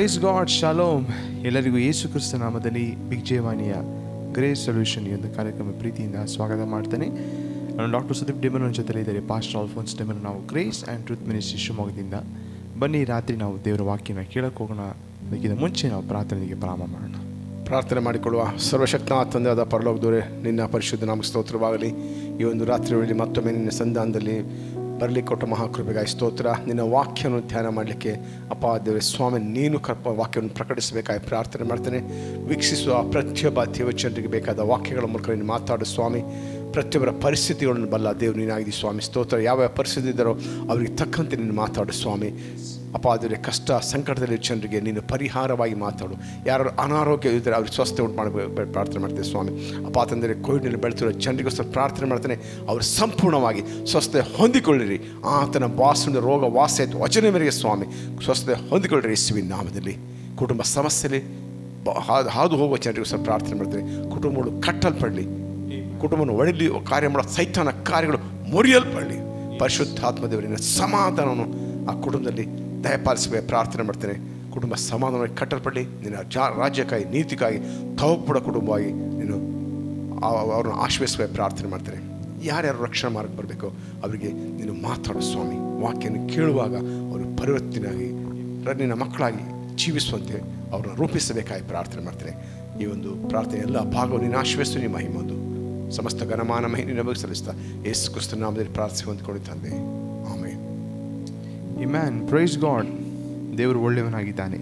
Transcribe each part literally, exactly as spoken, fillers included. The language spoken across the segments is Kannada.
Praise God, shalom. ಎಲ್ಲರಿಗೂ ಯೇಸು ಕ್ರಿಸ್ತ ನಾಮದಲ್ಲಿ ಬಿಗ್ ಜೇವಾನಿಯ ಗ್ರೇಸ್ ಸೊಲ್ಯೂಷನ್ ಈ ಒಂದು ಕಾರ್ಯಕ್ರಮ ಪ್ರೀತಿಯಿಂದ ಸ್ವಾಗತ ಮಾಡ್ತೇನೆ. ನಾನು ಡಾಕ್ಟರ್ ಸುದೀಪ್ ಡಿಮನ್ ಜೊತೆಲಿ ಇದ್ದಾರೆ, ಪಾಸ್ಟರ್ ಆಲ್ಫೋನ್ಸ್ ಡಿಮನ್. ನಾವು ಗ್ರೇಸ್ ಆ್ಯಂಡ್ ಟ್ರೂತ್ ಮಿನಿಸ್ಟ್ರಿ ಶಿವಮೊಗ್ಗದಿಂದ. ಬನ್ನಿ, ರಾತ್ರಿ ನಾವು ದೇವರ ವಾಕ್ಯನ ಕೇಳಕ್ಕೆ ಹೋಗೋಣ. ಅದಕ್ಕಿಂತ ಮುಂಚೆ ನಾವು ಪ್ರಾರ್ಥನೆಗೆ ಪ್ರಾರಂಭ ಮಾಡೋಣ. ಪ್ರಾರ್ಥನೆ ಮಾಡಿಕೊಳ್ಳುವ. ಸರ್ವಶಕ್ತನಾದ ತಂದೆಯಾದ ಪರಲೋಕದವರೇ, ನಿನ್ನ ಪರಿಶುದ್ಧ ನಾಮ ಸ್ತೋತ್ರವಾಗಲಿ. ಈ ಒಂದು ರಾತ್ರಿ ವೇಳೆ ಮತ್ತೊಮ್ಮೆ ನಿನ್ನ ಸಂಧಾನದಲ್ಲಿ ಬರಲಿ ಕೊಟ್ಟ ಮಹಾಕೃಪೆಗಾಗಿ ಸ್ತೋತ್ರ. ನಿನ್ನ ವಾಕ್ಯವನ್ನು ಧ್ಯಾನ ಮಾಡಲಿಕ್ಕೆ ಅಪ್ಪ ದೇವರೇ ಸ್ವಾಮಿ, ನೀನು ಕಲ್ಪ ವಾಕ್ಯವನ್ನು ಪ್ರಕಟಿಸಬೇಕಾಗಿ ಪ್ರಾರ್ಥನೆ ಮಾಡ್ತೇನೆ. ವೀಕ್ಷಿಸುವ ಪ್ರತಿಯೊಬ್ಬ ದೇವಚನರಿಗೆ ಬೇಕಾದ ವಾಕ್ಯಗಳ ಮೂಲಕ ನೀನು ಮಾತಾಡು ಸ್ವಾಮಿ. ಪ್ರತಿಯೊಬ್ಬರ ಪರಿಸ್ಥಿತಿಗಳನ್ನು ಬಲ್ಲ ದೇವರು ನೀನಾಗಿದೆ ಸ್ವಾಮಿ. ಸ್ತೋತ್ರ. ಯಾವ ಪರಿಸ್ಥಿತಿ ಇದ್ದಾರೋ ಅವರಿಗೆ ತಕ್ಕಂತೆ ನೀನು ಮಾತಾಡು ಸ್ವಾಮಿ. ಅಪ್ಪ ಆದರೆ ಕಷ್ಟ ಸಂಕಟದಲ್ಲಿ ಜನರಿಗೆ ನೀನು ಪರಿಹಾರವಾಗಿ ಮಾತಾಡು. ಯಾರು ಅನಾರೋಗ್ಯ ಇದ್ದರೆ ಅವ್ರಿಗೆ ಸ್ವಸ್ಥತೆ ಉಂಟು ಮಾಡಬೇಕು ಪ್ರಾರ್ಥನೆ ಮಾಡ್ತೇನೆ ಸ್ವಾಮಿ. ಅಪ್ಪ ತಂದರೆ ಕೋವಿಡ್ನಲ್ಲಿ ಬೆಳೆತಿರೋ ಜನರಿಗೋಸ್ಕರ ಪ್ರಾರ್ಥನೆ ಮಾಡ್ತೇನೆ. ಅವರು ಸಂಪೂರ್ಣವಾಗಿ ಸ್ವಸ್ಥತೆ ಹೊಂದಿಕೊಳ್ಳಿರಿ. ಆತನ ಬಾಸುಂಡ ರೋಗ ವಾಸಿ ಆಯಿತು ವಚನ ಮೇರೆಗೆ ಸ್ವಾಮಿ ಸ್ವಸ್ಥತೆ ಹೊಂದಿಕೊಳ್ಳಿರಿ ಯೇಸುವಿನ ನಾಮದಲ್ಲಿ. ಕುಟುಂಬ ಸಮಸ್ಯೆಯಲ್ಲಿ ಹಾದು ಹಾದು ಹೋಗುವ ಜನರಿಗೋಸ್ಕರ ಪ್ರಾರ್ಥನೆ ಮಾಡ್ತೇನೆ. ಕುಟುಂಬಗಳು ಕಟ್ಟಲ್ಪಡಲಿ, ಕುಟುಂಬವನ್ನು ಒಡೆಯಲಿ, ಕಾರ್ಯ ಮಾಡೋ ಸೈತಾನ ಕಾರ್ಯಗಳು ಮುರಿಯಲ್ಪಡಲಿ. ಪರಿಶುದ್ಧಾತ್ಮದೇವರಿನ ಸಮಾಧಾನವನ್ನು ಆ ಕುಟುಂಬದಲ್ಲಿ ದಯಪಾಲಿಸಬೇಕು ಪ್ರಾರ್ಥನೆ ಮಾಡ್ತೇನೆ. ಕುಟುಂಬ ಸಮಾಧಾನವಾಗಿ ಕಟ್ಟಲ್ಪಡಲಿ. ನಿನ್ನ ಜಾ ರಾಜ್ಯಕ್ಕಾಗಿ ನೀತಿಗಾಗಿ ತವಪುಡ ಕುಟುಂಬವಾಗಿ ನೀನು ಅವ್ರನ್ನ ಆಶ್ರಯಿಸಬೇಕು ಪ್ರಾರ್ಥನೆ ಮಾಡ್ತೇನೆ. ಯಾರ್ಯಾರು ರಕ್ಷಣಾ ಮಾರ್ಗ ಬರಬೇಕು ಅವರಿಗೆ ನೀನು ಮಾತಾಡು ಸ್ವಾಮಿ. ವಾಕ್ಯನ ಕೇಳುವಾಗ ಅವರು ಪರಿವರ್ತನೆಯಾಗಿ ನಿನ್ನ ಮಕ್ಕಳಾಗಿ ಜೀವಿಸುವಂತೆ ಅವ್ರನ್ನ ರೂಪಿಸಬೇಕಾಗಿ ಪ್ರಾರ್ಥನೆ ಮಾಡ್ತೇನೆ. ಈ ಒಂದು ಪ್ರಾರ್ಥನೆ ಎಲ್ಲ ಭಾಗವನ್ನು ನೀನು ಆಶ್ರಯಿಸು. ನಿಮ್ಮ ಮಹಿಮೊಂದು ಸಮಸ್ತ ಘನಮಾನ ಮಹಿಮೆ ನಮಗೆ ಸಲ್ಲಿಸ್ತಾ ಯೇಸು ಕ್ರಿಸ್ತನ ನಾಮದಲ್ಲಿ ಪ್ರಾರ್ಥನೆ ಹೊಂದಿಕೊಂಡು ತಂದೆ, ಆಮೆನ್. ಆಮೆನ್. Praise God. ದೇವರು ಒಳ್ಳೆಯವನಾಗಿದ್ದಾನೆ.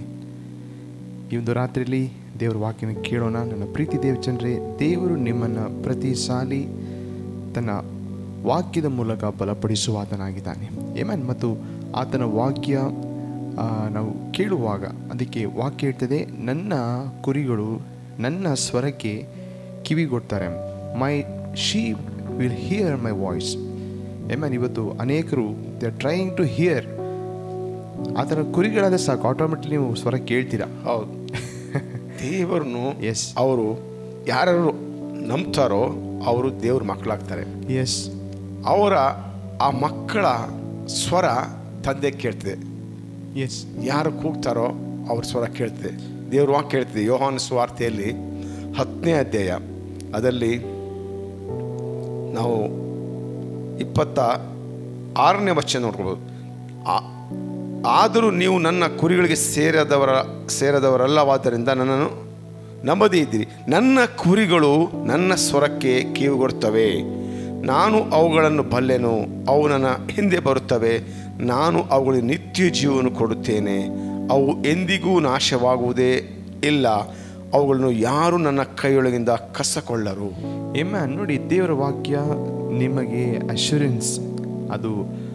ಈ ಒಂದು ರಾತ್ರಿಯಲ್ಲಿ ದೇವರ ವಾಕ್ಯನ ಕೇಳೋಣ. ನನ್ನ ಪ್ರೀತಿ ದೇವಚಂದ್ರೆ, ದೇವರು ನಿಮ್ಮನ್ನು ಪ್ರತಿ ಸಾಲಿ ತನ್ನ ವಾಕ್ಯದ ಮೂಲಕ ಬಲಪಡಿಸುವಾತನಾಗಿದ್ದಾನೆ. ಆಮೆನ್. ಮತ್ತು ಆತನ ವಾಕ್ಯ ನಾವು ಕೇಳುವಾಗ ಅದಕ್ಕೆ ವಾಕ್ಯ ಇರ್ತದೆ, ನನ್ನ ಕುರಿಗಳು ನನ್ನ ಸ್ವರಕ್ಕೆ ಕಿವಿಗೊಡ್ತಾರೆ. My sheep will hear my voice. Amen. ಇವತ್ತು ಅನೇಕರು they are trying to hear. ಆ ಥರ ಕುರಿಗಳಾದರೆ ಸಾಕು, ಆಟೋಮೆಟಿಕ್ಲಿ ನೀವು ಸ್ವರ ಕೇಳ್ತೀರಾ. ಹೌದು. ದೇವರನ್ನು ಎಸ್ ಅವರು ಯಾರು ನಂಬ್ತಾರೋ ಅವರು ದೇವ್ರ ಮಕ್ಕಳಾಗ್ತಾರೆ. ಎಸ್ ಅವರ ಆ ಮಕ್ಕಳ ಸ್ವರ ತಂದೆ ಕೇಳ್ತದೆ. ಎಸ್ ಯಾರು ಕೂಗ್ತಾರೋ ಅವ್ರ ಸ್ವರ ಕೇಳ್ತದೆ. ದೇವ್ರ ವಾಕ್ಯ ಕೇಳ್ತದೆ. ಯೋಹಾನ ಸುವಾರ್ತೆಯಲ್ಲಿ ಹತ್ತನೇ ಅಧ್ಯಾಯ ಅದರಲ್ಲಿ ನಾವು ಇಪ್ಪತ್ತ ಆರನೇ ವಚನ ನೋಡ್ಕೊಳ್ಬೋದು. ಆದರೂ ನೀವು ನನ್ನ ಕುರಿಗಳಿಗೆ ಸೇರದವರ ಸೇರದವರಲ್ಲವಾದ್ದರಿಂದ ನನ್ನನ್ನು ನಂಬದೇ ಇದ್ದೀರಿ. ನನ್ನ ಕುರಿಗಳು ನನ್ನ ಸ್ವರಕ್ಕೆ ಕಿವಿಗೊಡ್ತವೆ. ನಾನು ಅವುಗಳನ್ನು ಬಲ್ಲೆನು. ಅವು ನನ್ನ ಹಿಂದೆ ಬರುತ್ತವೆ. ನಾನು ಅವುಗಳಿಗೆ ನಿತ್ಯ ಜೀವವನ್ನು ಕೊಡುತ್ತೇನೆ. ಅವು ಎಂದಿಗೂ ನಾಶವಾಗುವುದೇ ಇಲ್ಲ. ಅವುಗಳನ್ನು ಯಾರು ನನ್ನ ಕೈಯೊಳಗಿಂದ ಕಸಕೊಳ್ಳರು. ಆಮೆನ್. ನೋಡಿ, ದೇವರ ವಾಕ್ಯ ನಿಮಗೆ ಅಶ್ಯೂರೆನ್ಸ್, ಅದು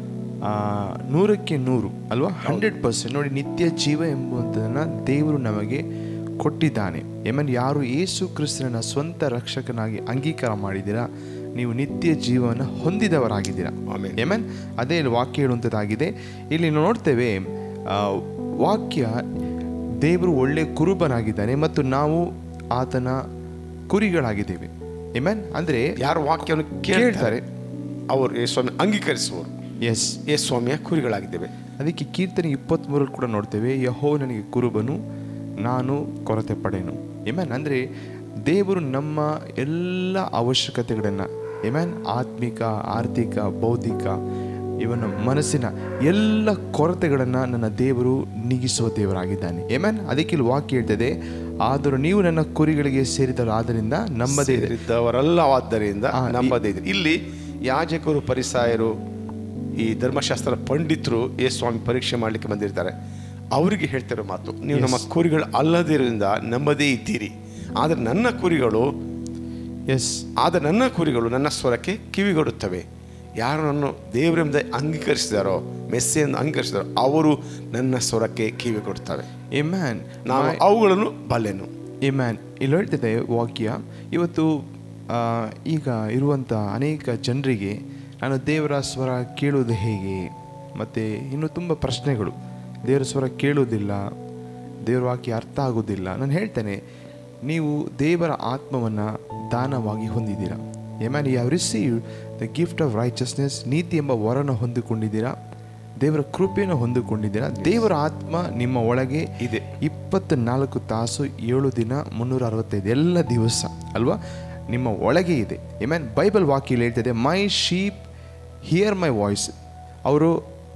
ನೂರಕ್ಕೆ ನೂರು ಅಲ್ವಾ, ಹಂಡ್ರೆಡ್ ಪರ್ಸೆಂಟ್. ನೋಡಿ, ನಿತ್ಯ ಜೀವ ಎಂಬುದನ್ನು ದೇವರು ನಮಗೆ ಕೊಟ್ಟಿದ್ದಾನೆ. ಆಮೆನ್. ಯಾರು ಯೇಸು ಕ್ರಿಸ್ತನ ಸ್ವಂತ ರಕ್ಷಕನಾಗಿ ಅಂಗೀಕಾರ ಮಾಡಿದ್ದೀರಾ, ನೀವು ನಿತ್ಯ ಜೀವನ ಹೊಂದಿದವರಾಗಿದ್ದೀರಾ. ಆಮೆನ್. ಅದೇ ಇಲ್ಲಿ ವಾಕ್ಯ ಹೇಳುವಂಥದ್ದಾಗಿದೆ. ಇಲ್ಲಿ ನೋಡ್ತೇವೆ, ವಾಕ್ಯ ದೇವರು ಒಳ್ಳೆ ಕುರುಬನಾಗಿದ್ದಾನೆ ಮತ್ತು ನಾವು ಆತನ ಕುರಿಗಳಾಗಿದ್ದೇವೆ. ಆಮೆನ್. ಅಂದರೆ ಯಾರು ವಾಕ್ಯವನ್ನು ಕೇಳ್ತಾರೆ ಅವರು ಯೇಸುಸ್ವಾಮಿ ಅಂಗೀಕರಿಸುವರು. ಎಸ್ ಯೇಸುಸ್ವಾಮಿಯ ಕುರಿಗಳಾಗಿದ್ದೇವೆ. ಅದಕ್ಕೆ ಕೀರ್ತನೆ ಇಪ್ಪತ್ತ್ಮೂರಲ್ಲಿ ಕೂಡ ನೋಡ್ತೇವೆ, ಯೆಹೋವನು ನನಗೆ ಕುರುಬನು, ನಾನು ಕೊರತೆ ಪಡೆನು. ಆಮೆನ್. ಅಂದರೆ ದೇವರು ನಮ್ಮ ಎಲ್ಲ ಅವಶ್ಯಕತೆಗಳನ್ನು, ಆಮೆನ್, ಆತ್ಮಿಕ, ಆರ್ಥಿಕ, ಬೌದ್ಧಿಕ, ಇವನ ಮನಸ್ಸಿನ ಎಲ್ಲ ಕೊರತೆಗಳನ್ನು ನನ್ನ ದೇವರು ನೀಗಿಸುವ ದೇವರಾಗಿದ್ದಾನೆ. ಆಮೆನ್. ಅದಕ್ಕೆ ಇಲ್ಲಿ ವಾಕ್ಯ ಹೇಳ್ತದೆ, ಆದರೂ ನೀವು ನನ್ನ ಕುರಿಗಳಿಗೆ ಸೇರಿದವರಾದ್ದರಿಂದ ನಂಬದೇ ಇದ್ದವರಲ್ಲವಾದ್ದರಿಂದ ನಂಬದೇ ಇದ್ರಿ. ಇಲ್ಲಿ ಯಾಜಕರು, ಪರಿಸಾಯರು, ಈ ಧರ್ಮಶಾಸ್ತ್ರ ಪಂಡಿತರು ಯೇಸುಸ್ವಾಮಿ ಪರೀಕ್ಷೆ ಮಾಡಲಿಕ್ಕೆ ಬಂದಿರ್ತಾರೆ. ಅವರಿಗೆ ಹೇಳ್ತಿರೋ ಮಾತು, ನೀವು ನಮ್ಮ ಕುರಿಗಳು ಅಲ್ಲದಿರೋದ್ರಿಂದ ನಂಬದೇ ಇದ್ದೀರಿ. ಆದರೆ ನನ್ನ ಕುರಿಗಳು ಎಸ್ ಆದರೆ ನನ್ನ ಕುರಿಗಳು ನನ್ನ ಸ್ವರಕ್ಕೆ ಕಿವಿಗೊಡುತ್ತವೆ. ಯಾರು ನನ್ನ ದೇವರೆಂಬ ಅಂಗೀಕರಿಸಿದಾರೋ, ಮೆಸ್ಸೆಯನ್ನು ಅಂಗೀಕರಿಸಿದಾರೋ ಅವರು ನನ್ನ ಸ್ವರಕ್ಕೆ ಕಿವಿ ಕೊಡ್ತವೆ. ಆಮೆನ್. ನಾನು ಅವುಗಳನ್ನು ಬಲ್ಲೆನು. ಆಮೆನ್. ಇಲ್ಲಿ ಹೇಳ್ತಿದೆ ವಾಕ್ಯ, ಇವತ್ತು ಈಗ ಇರುವಂಥ ಅನೇಕ ಜನರಿಗೆ ನಾನು ದೇವರ ಸ್ವರ ಕೇಳುವುದು ಹೇಗೆ, ಮತ್ತು ಇನ್ನೂ ತುಂಬ ಪ್ರಶ್ನೆಗಳು. ದೇವರ ಸ್ವರ ಕೇಳುವುದಿಲ್ಲ, ದೇವರ ವಾಕ್ಯ ಅರ್ಥ ಆಗೋದಿಲ್ಲ. ನಾನು ಹೇಳ್ತೇನೆ, ನೀವು ದೇವರ ಆತ್ಮವನ್ನು ದಾನವಾಗಿ ಹೊಂದಿದ್ದೀರಾ. Amen. You have received the gift of righteousness. ನೀತಿ ಎಂಬ ವರನ ಹೊಂದಿಕೊಂಡಿದ್ದೀರಾ. ದೇವರ ಕೃಪೆಯನ್ನು ಹೊಂದಿಕೊಂಡಿದ್ದೀರಾ. ದೇವರ ಆತ್ಮ ನಿಮ್ಮ ಒಳಗೆ ಇದೆ. ಇಪ್ಪತ್ತ ನಾಲ್ಕು ತಾಸು ಏಳು ದಿನ ಮುನ್ನೂರ ಅರವತ್ತೈದು ಎಲ್ಲ ದಿವಸ ಅಲ್ವಾ ನಿಮ್ಮ ಒಳಗೆ ಇದೆ. ಆಮೆನ್. ಬೈಬಲ್ ವಾಕ್ಯಲ್ಲಿ ಹೇಳ್ತದೆ, my sheep hear my voice. ಅವರು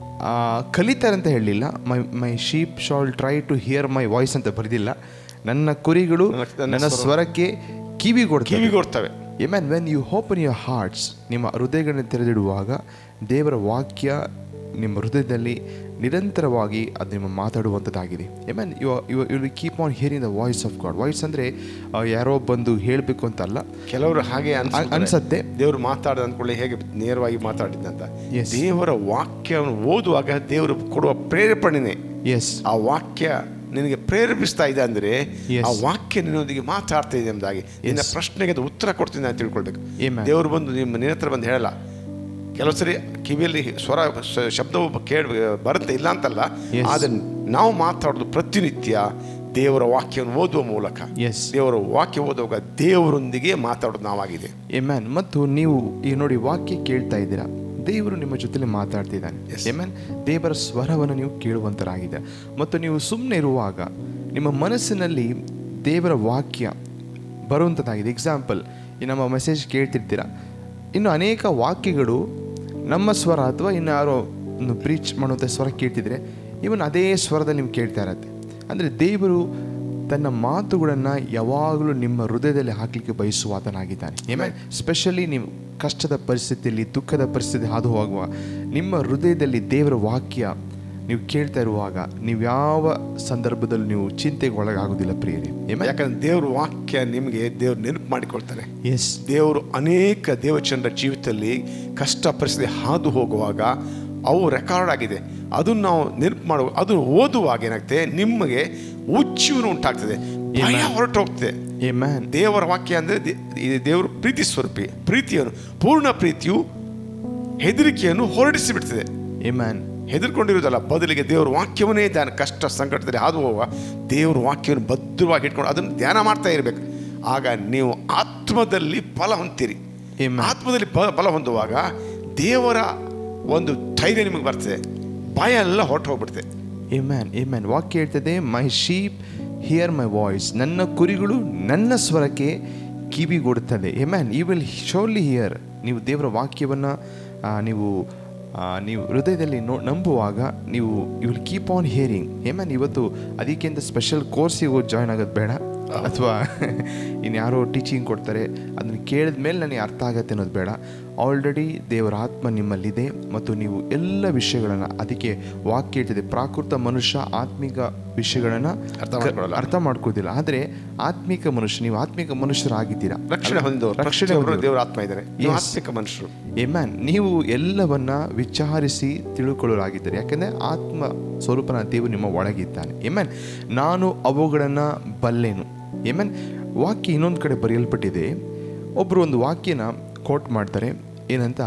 ಕಲಿತಾರೆ ಅಂತ ಹೇಳಲಿಲ್ಲ, my my sheep shall try to hear my voice ಅಂತ ಬರೆದಿಲ್ಲ. ನನ್ನ ಕುರಿಗಳು ನನ್ನ ಸ್ವರಕ್ಕೆ ಕಿವಿ ಕಿವಿಗೊಡ್ತವೆ. Amen. When you open your hearts, ನಿಮ್ಮ ಹೃದಯಗಳನ್ನು ತೆರೆದಿಡುವಾಗ ದೇವರ ವಾಕ್ಯ ನಿಮ್ಮ ಹೃದಯದಲ್ಲಿ ನಿರಂತರವಾಗಿ ಅದು ನಿಮ್ಮ ಮಾತಾಡುವಂಥದ್ದಾಗಿದೆ. Amen. You you you will keep on hearing the voice of God. Voice ಅಂದರೆ ಯಾರೋ ಬಂದು ಹೇಳಬೇಕು ಅಂತಲ್ಲ. ಕೆಲವರು ಹಾಗೆ ಅನ್ಸತ್ತೆ ದೇವರು ಮಾತಾಡೋದು ಅಂದ್ಕೊಳ್ಳಿ ಹೇಗೆ ನೇರವಾಗಿ ಮಾತಾಡಿದ್ದಂತ. ದೇವರ ವಾಕ್ಯವನ್ನು ಓದುವಾಗ ದೇವರು ಕೊಡುವ ಪ್ರೇರೇಪಣೆನೇ. ಎಸ್, ಆ ವಾಕ್ಯ ನಿನಗೆ ಪ್ರೇರೇಪಿಸ್ತಾ ಇದೆ ಅಂದರೆ ಆ ವಾಕ್ಯ ನಿನ್ನೊಂದಿಗೆ ಮಾತಾಡ್ತಾ ಇದೆ ಎಂಬುದಾಗಿ, ನಿನ್ನ ಪ್ರಶ್ನೆಗೆ ಅದು ಉತ್ತರ ಕೊಡ್ತೀನಿ ಅಂತ ತಿಳ್ಕೊಳ್ಬೇಕು. ದೇವರು ಬಂದು ನಿಮ್ಮ ನಿನ್ನ ಹತ್ರ ಬಂದು ಹೇಳಲ್ಲ. ಕೆಲವು ಸರಿ ಕಿವಿಯಲ್ಲಿ ಸ್ವರ ಶಬ್ದವು ಕೇಳ ಬರುತ್ತೆ, ಇಲ್ಲ ಅಂತಲ್ಲ. ಆದರೆ ನಾವು ಮಾತಾಡೋದು ಪ್ರತಿನಿತ್ಯ ದೇವರ ವಾಕ್ಯವನ್ನು ಓದುವ ಮೂಲಕ. ದೇವರ ವಾಕ್ಯ ಓದುವಾಗ ದೇವರೊಂದಿಗೆ ಮಾತಾಡೋದು ನಾವಾಗಿದೆ. ಆಮೆನ್. ಮತ್ತು ನೀವು ಈಗ ನೋಡಿ ವಾಕ್ಯ ಕೇಳ್ತಾ ಇದ್ದೀರಾ, ದೇವರು ನಿಮ್ಮ ಜೊತೆಲಿ ಮಾತಾಡ್ತಿದ್ದಾನೆ. ಆಮೆನ್. ದೇವರ ಸ್ವರವನ್ನು ನೀವು ಕೇಳುವಂತರಾಗಿದೆ. ಮತ್ತು ನೀವು ಸುಮ್ಮನೆ ಇರುವಾಗ ನಿಮ್ಮ ಮನಸ್ಸಿನಲ್ಲಿ ದೇವರ ವಾಕ್ಯ ಬರುವಂಥದ್ದಾಗಿದೆ. ಎಕ್ಸಾಂಪಲ್, ಈ ನಮ್ಮ ಮೆಸೇಜ್ ಕೇಳ್ತಿರ್ತೀರ, ಇನ್ನು ಅನೇಕ ವಾಕ್ಯಗಳು ನಮ್ಮ ಸ್ವರ ಅಥವಾ ಇನ್ನು ಯಾರೋ ಒಂದು ಪ್ರೀಚ್ ಮಾಡುವಂಥ ಸ್ವರ ಕೇಳ್ತಿದ್ರೆ ಇವನ್ ಅದೇ ಸ್ವರದಲ್ಲಿ ನೀವು ಕೇಳ್ತಾ ಇರತ್ತೆ. ಅಂದರೆ ದೇವರು ತನ್ನ ಮಾತುಗಳನ್ನು ಯಾವಾಗಲೂ ನಿಮ್ಮ ಹೃದಯದಲ್ಲಿ ಹಾಕಲಿಕ್ಕೆ ಬಯಸುವಾತನಾಗಿದ್ದಾನೆ. ಆಮೆನ್. ಸ್ಪೆಷಲಿ ನೀವು ಕಷ್ಟದ ಪರಿಸ್ಥಿತಿಯಲ್ಲಿ, ದುಃಖದ ಪರಿಸ್ಥಿತಿ ಹಾದು ಹೋಗುವ ನಿಮ್ಮ ಹೃದಯದಲ್ಲಿ ದೇವರ ವಾಕ್ಯ ನೀವು ಕೇಳ್ತಾ ಇರುವಾಗ ನೀವು ಯಾವ ಸಂದರ್ಭದಲ್ಲಿ ನೀವು ಚಿಂತೆಗೆ ಒಳಗಾಗೋದಿಲ್ಲ ಪ್ರಿಯರೇ. ಯಾಕಂದ್ರೆ ದೇವ್ರ ವಾಕ್ಯ ನಿಮಗೆ ದೇವ್ರು ನೆನಪು ಮಾಡಿಕೊಳ್ತಾರೆ. ಎಸ್, ದೇವರು ಅನೇಕ ದೇವಚಂದ್ರ ಜೀವಿತದಲ್ಲಿ ಕಷ್ಟ ಪರಿಸ್ಥಿತಿ ಹಾದು ಹೋಗುವಾಗ ಅವು ರೆಕಾರ್ಡ್ ಆಗಿದೆ. ಅದನ್ನು ನಾವು ನೆನಪು ಮಾಡುವ, ಅದು ಓದುವಾಗ ಏನಾಗ್ತದೆ, ನಿಮಗೆ ಉಜ್ಜೀವನ ಉಂಟಾಗ್ತದೆ, ಭಯ ಹೊರಟು ಹೋಗ್ತದೆ. ದೇವರ ವಾಕ್ಯ ಅಂದರೆ ದೇವರು ಪ್ರೀತಿ ಸ್ವರೂಪಿ. ಪ್ರೀತಿಯನ್ನು, ಪೂರ್ಣ ಪ್ರೀತಿಯು ಹೆದರಿಕೆಯನ್ನು ಹೊರಡಿಸಿ ಬಿಡ್ತದೆ. ಆಮೆನ್. ಹೆದರ್ಕೊಂಡಿರುವುದಲ್ಲ, ಬದಲಿಗೆ ದೇವರ ವಾಕ್ಯವನ್ನೇ ಧ್ಯಾನ. ಕಷ್ಟ ಸಂಕಟದಲ್ಲಿ ಹಾದು ಹೋಗುವ ದೇವರ ವಾಕ್ಯವನ್ನು ಭದ್ರವಾಗಿ ಇಟ್ಕೊಂಡು ಅದನ್ನು ಧ್ಯಾನ ಮಾಡ್ತಾ ಇರಬೇಕು. ಆಗ ನೀವು ಆತ್ಮದಲ್ಲಿ ಫಲ ಹೊಂದ್ತೀರಿ. ಆತ್ಮದಲ್ಲಿ ಫಲ ಹೊಂದುವಾಗ ದೇವರ ಒಂದು ಧೈರ್ಯ ನಿಮಗೆ ಬರ್ತದೆ, ಭಯ ಎಲ್ಲ ಹೊರಟು ಹೋಗ್ಬಿಡ್ತದೆ. ಆಮೆನ್. ಆಮೆನ್. ವಾಕ್ಯ ಹೇಳ್ತದೆ, my sheep hear my voice. ನನ್ನ ಕುರಿಗಳು ನನ್ನ ಸ್ವರಕ್ಕೆ ಕಿವಿಗೊಡುತ್ತದೆ. Amen. You will surely hear. ನೀವು ದೇವರ ವಾಕ್ಯವನ್ನು ನೀವು ನೀವು ಹೃದಯದಲ್ಲಿ ನೋ ನಂಬುವಾಗ ನೀವು you will keep on hearing. Amen. ಇವತ್ತು ಅದಕ್ಕಿಂತ ಸ್ಪೆಷಲ್ ಕೋರ್ಸಿಗೆ ಜಾಯ್ನ್ ಆಗೋದು ಬೇಡ, ಅಥವಾ ಇನ್ಯಾರೋ ಟೀಚಿಂಗ್ ಕೊಡ್ತಾರೆ ಅದನ್ನು ಕೇಳಿದ ಮೇಲೆ ನನಗೆ ಅರ್ಥ ಆಗತ್ತೆ ಅನ್ನೋದು ಬೇಡ. ಆಲ್ರೆಡಿ ದೇವರ ಆತ್ಮ ನಿಮ್ಮಲ್ಲಿದೆ ಮತ್ತು ನೀವು ಎಲ್ಲ ವಿಷಯಗಳನ್ನು, ಅದಕ್ಕೆ ವಾಕ್ಯ ಹೇಳ್ತಿದೆ, ಪ್ರಾಕೃತ ಮನುಷ್ಯ ಆತ್ಮಿಕ ವಿಷಯಗಳನ್ನು ಅರ್ಥ ಮಾಡ್ಕೊಳ್ಳಲ್ಲ, ಅರ್ಥ ಮಾಡ್ಕೋದಿಲ್ಲ. ಆದರೆ ಆತ್ಮಿಕ ಮನುಷ್ಯ, ನೀವು ಆತ್ಮಿಕ ಮನುಷ್ಯರಾಗಿದ್ದೀರಾ, ರಕ್ಷಣೆ ಹೊಂದಿದವರು, ರಕ್ಷಣೆ ದೇವರ ಆತ್ಮ ಇದ್ದಾರೆ, ಆತ್ಮಿಕ ಮನುಷ್ಯರು. ಆಮೆನ್. ನೀವು ಎಲ್ಲವನ್ನ ವಿಚಾರಿಸಿ ತಿಳ್ಕೊಳ್ಳಲಾಗಿದ್ದಾರೆ, ಯಾಕೆಂದರೆ ಆತ್ಮ ಸ್ವರೂಪನ ದೇವರು ನಿಮ್ಮ ಒಳಗಿದ್ದಾನೆ. ಆಮೆನ್. ನಾನು ಅವುಗಳನ್ನು ಬಲ್ಲೆನು. ಆಮೆನ್. ವಾಕ್ಯ ಇನ್ನೊಂದು ಕಡೆ ಬರೆಯಲ್ಪಟ್ಟಿದೆ. ಒಬ್ಬರು ಒಂದು ವಾಕ್ಯನ ಕೋಟ್ ಮಾಡ್ತಾರೆ, ಏನಂತ,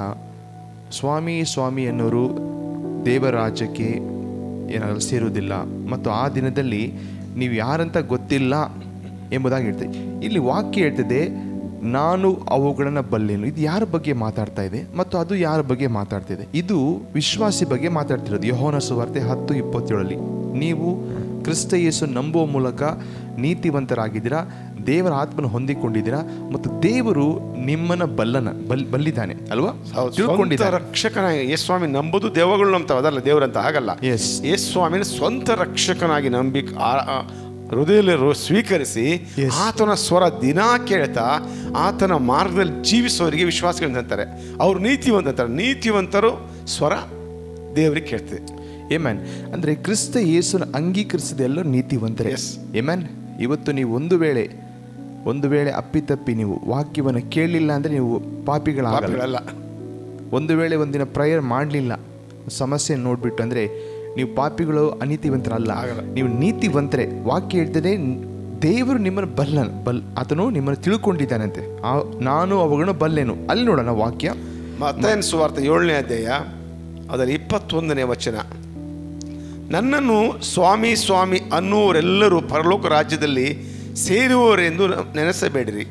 ಸ್ವಾಮಿ ಸ್ವಾಮಿ ಅನ್ನೋರು ದೇವರ ರಾಜ್ಯಕ್ಕೆ ಏನಾದರೂ ಸೇರುವುದಿಲ್ಲ ಮತ್ತು ಆ ದಿನದಲ್ಲಿ ನೀವು ಯಾರಂತ ಗೊತ್ತಿಲ್ಲ ಎಂಬುದಾಗಿ ಹೇಳ್ತದೆ. ಇಲ್ಲಿ ವಾಕ್ಯ ಹೇಳ್ತದೆ, ನಾನು ಅವುಗಳನ್ನು ಬಲ್ಲೆನು. ಇದು ಯಾರ ಬಗ್ಗೆ ಮಾತಾಡ್ತಾ ಇದೆ ಮತ್ತು ಅದು ಯಾರ ಬಗ್ಗೆ ಮಾತಾಡ್ತಿದೆ? ಇದು ವಿಶ್ವಾಸಿ ಬಗ್ಗೆ ಮಾತಾಡ್ತಿರೋದು. ಯೋಹಾನ ಸುವಾರ್ತೆ ಹತ್ತು ಇಪ್ಪತ್ತೇಳಲ್ಲಿ, ನೀವು ಕ್ರಿಸ್ತ ಯೇಸು ನಂಬುವ ಮೂಲಕ ನೀತಿವಂತರಾಗಿದ್ದೀರಾ, ದೇವರ ಆತ್ಮನ ಹೊಂದಿಕೊಂಡಿದ್ದೀರಾ ಮತ್ತು ದೇವರು ನಿಮ್ಮನ್ನ ಬಲ್ಲನ ಬಲ್ ಬಲ್ಲಿದ್ದಾನೆ ಅಲ್ವಾ, ತಿಳ್ಕೊಂಡಿದ್ದಾರೆ. ರಕ್ಷಕನಾಗಿ ಯೇಸು ಸ್ವಾಮಿ ನಂಬುದು ದೇವಗಳು ನಂಬ್ತಾವ, ಅದಲ್ಲ ದೇವರಂತ ಆಗಲ್ಲ. ಎಸ್, ಯೇಸು ಸ್ವಾಮಿನ ಸ್ವಂತ ರಕ್ಷಕನಾಗಿ ನಂಬಿ ಹೃದಯದಲ್ಲಿ ಸ್ವೀಕರಿಸಿ ಆತನ ಸ್ವರ ದಿನಾ ಕೇಳ್ತಾ ಆತನ ಮಾರ್ಗದಲ್ಲಿ ಜೀವಿಸೋರಿಗೆ ವಿಶ್ವಾಸಗಳಂತಾರೆ. ಅವರು ನೀತಿವಂತಂತಾರೆ. ನೀತಿವಂತರು ಸ್ವರ ದೇವರಿಗೆ ಕೇಳ್ತದೆ. ಏಮನ್. ಅಂದರೆ ಕ್ರಿಸ್ತ ಯೇಸುನ ಅಂಗೀಕರಿಸಿದ ಎಲ್ಲರೂ ನೀತಿವಂತರೇ. ಏಮನ್. ಇವತ್ತು ನೀವು ಒಂದು ವೇಳೆ ಒಂದು ವೇಳೆ ಅಪ್ಪಿತಪ್ಪಿ ನೀವು ವಾಕ್ಯವನ್ನು ಕೇಳಲಿಲ್ಲ ಅಂದರೆ ನೀವು ಪಾಪಿಗಳಾಗಲ್ಲ. ಒಂದು ವೇಳೆ ಒಂದಿನ ಪ್ರೇಯರ್ ಮಾಡಲಿಲ್ಲ, ಸಮಸ್ಯೆ ನೋಡಿಬಿಟ್ಟು ಅಂದರೆ ನೀವು ಪಾಪಿಗಳು, ಅನೀತಿವಂತರಲ್ಲ, ನೀವು ನೀತಿವಂತರೇ. ವಾಕ್ಯ ಹೇಳ್ತದೆ, ದೇವರು ನಿಮ್ಮನ್ನು ಬಲ್ಲ ಬಲ್ ಆತನು ನಿಮ್ಮನ್ನು ತಿಳ್ಕೊಂಡಿದ್ದಾನಂತೆ, ನಾನು ಅವುಗಳನ್ನು ಬಲ್ಲೆನು. ಅಲ್ಲಿ ನೋಡೋಣ ವಾಕ್ಯ, ಮತ್ತಾಯನ ಸುವಾರ್ತೆ ಏಳನೇ ಅಧ್ಯಾಯ ಅದರ ಇಪ್ಪತ್ತೊಂದನೇ ವಚನ. ನನ್ನನ್ನು ಸ್ವಾಮಿ ಸ್ವಾಮಿ ಅನ್ನುವರೆಲ್ಲರೂ ಪರಲೋಕ ರಾಜ್ಯದಲ್ಲಿ ಸೇರುವವರೆಂದು ನೆನೆಸಬೇಡಿರಿ,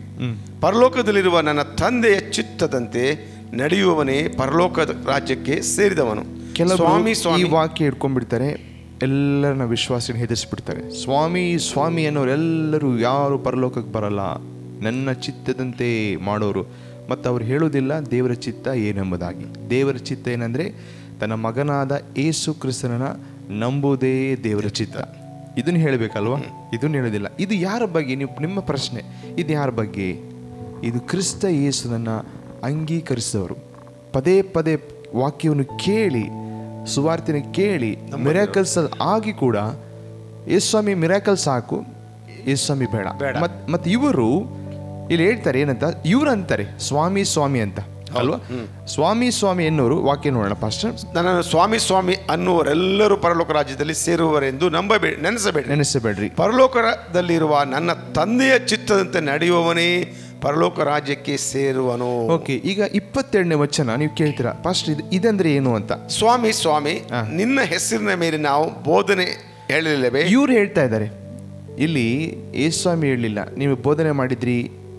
ಪರಲೋಕದಲ್ಲಿರುವ ನನ್ನ ತಂದೆಯ ಚಿತ್ತದಂತೆ ನಡೆಯುವವನೇ ಪರಲೋಕದ ರಾಜ್ಯಕ್ಕೆ ಸೇರಿದವನು. ಕೆಲವರು ಸ್ವಾಮಿ ಈ ಸ್ವಾಮಿ ವಾಕ್ಯ ಹಿಡ್ಕೊಂಡ್ಬಿಡ್ತಾರೆ, ಎಲ್ಲರನ್ನ ವಿಶ್ವಾಸನ ಹೆದರಿಸ್ಬಿಡ್ತಾರೆ. ಸ್ವಾಮಿ ಸ್ವಾಮಿ ಅನ್ನೋರೆಲ್ಲರೂ ಯಾರು ಪರಲೋಕಕ್ಕೆ ಬರಲ್ಲ, ನನ್ನ ಚಿತ್ತದಂತೆ ಮಾಡೋರು. ಮತ್ತು ಅವ್ರು ಹೇಳೋದಿಲ್ಲ ದೇವರ ಚಿತ್ತ ಏನೆಂಬುದಾಗಿ. ದೇವರ ಚಿತ್ತ ಏನಂದರೆ ತನ್ನ ಮಗನಾದ ಏಸು ಕ್ರಿಸ್ತನನ್ನ ನಂಬುವುದೇ ದೇವರ ಚಿತ್ತ. ಇದನ್ನು ಹೇಳಬೇಕಲ್ವ? ಇದನ್ನು ಹೇಳೋದಿಲ್ಲ. ಇದು ಯಾರ ಬಗ್ಗೆ? ನೀವು ನಿಮ್ಮ ಪ್ರಶ್ನೆ, ಇದು ಯಾರ ಬಗ್ಗೆ? ಇದು ಕ್ರಿಸ್ತ ಯೇಸುನನ್ನು ಅಂಗೀಕರಿಸಿದವರು, ಪದೇ ಪದೇ ವಾಕ್ಯವನ್ನು ಕೇಳಿ, ಸುವಾರ್ತೆನ ಕೇಳಿ, ಮಿರಾಕಲ್ಸ್ ಆಗಿ ಕೂಡ ಯೇಸುಸ್ವಾಮಿ ಮಿರಾಕಲ್ ಸಾಕು, ಯೇಸುಸ್ವಾಮಿ ಬೇಡ. ಮತ್ ಮತ್ತು ಇವರು ಇಲ್ಲಿ ಹೇಳ್ತಾರೆ ಏನಂತ, ಇವ್ರು ಅಂತಾರೆ ಸ್ವಾಮಿ ಸ್ವಾಮಿ ಅಂತ ಅಲ್ವಾ? ಸ್ವಾಮಿ ಸ್ವಾಮಿ ಎನ್ನುವರು ವಾಕ್ಯ ನೋಡೋಣ ಪಾಸ್ಟರ್. ನನ್ನನ್ನು ಸ್ವಾಮಿ ಸ್ವಾಮಿ ಅನ್ನುವರೆಲ್ಲರೂ ಪರಲೋಕ ರಾಜ್ಯದಲ್ಲಿ ಸೇರುವರೆಂದು ನಂಬಬೇಡಿ, ನೆನೆಸಬೇಡಿ ನೆನೆಸಬೇಡ್ರಿ. ಪರಲೋಕದಲ್ಲಿರುವ ನನ್ನ ತಂದೆಯ ಚಿತ್ತದಂತೆ ನಡೆಯುವವನೇ ಪರಲೋಕ ರಾಜ್ಯಕ್ಕೆ ಸೇರುವನು. ಓಕೆ, ಈಗ ಇಪ್ಪತ್ತೆರಡನೇ ವಚನ ನೀವು ಕೇಳ್ತೀರಾ ಪಾಸ್ಟರ್, ಇದು ಇದಂದ್ರೆ ಏನು ಅಂತ. ಸ್ವಾಮಿ ಸ್ವಾಮಿ ನಿನ್ನ ಹೆಸರಿನ ಮೇಲೆ ನಾವು ಬೋಧನೆ ಹೇಳಿಲ್ಲವೇ? ಇವ್ರು ಹೇಳ್ತಾ ಇದ್ದಾರೆ ಇಲ್ಲಿ, ಯೇಸುಸ್ವಾಮಿ ಹೇಳಲಿಲ್ಲ ನೀವು ಬೋಧನೆ ಮಾಡಿದ್ರಿ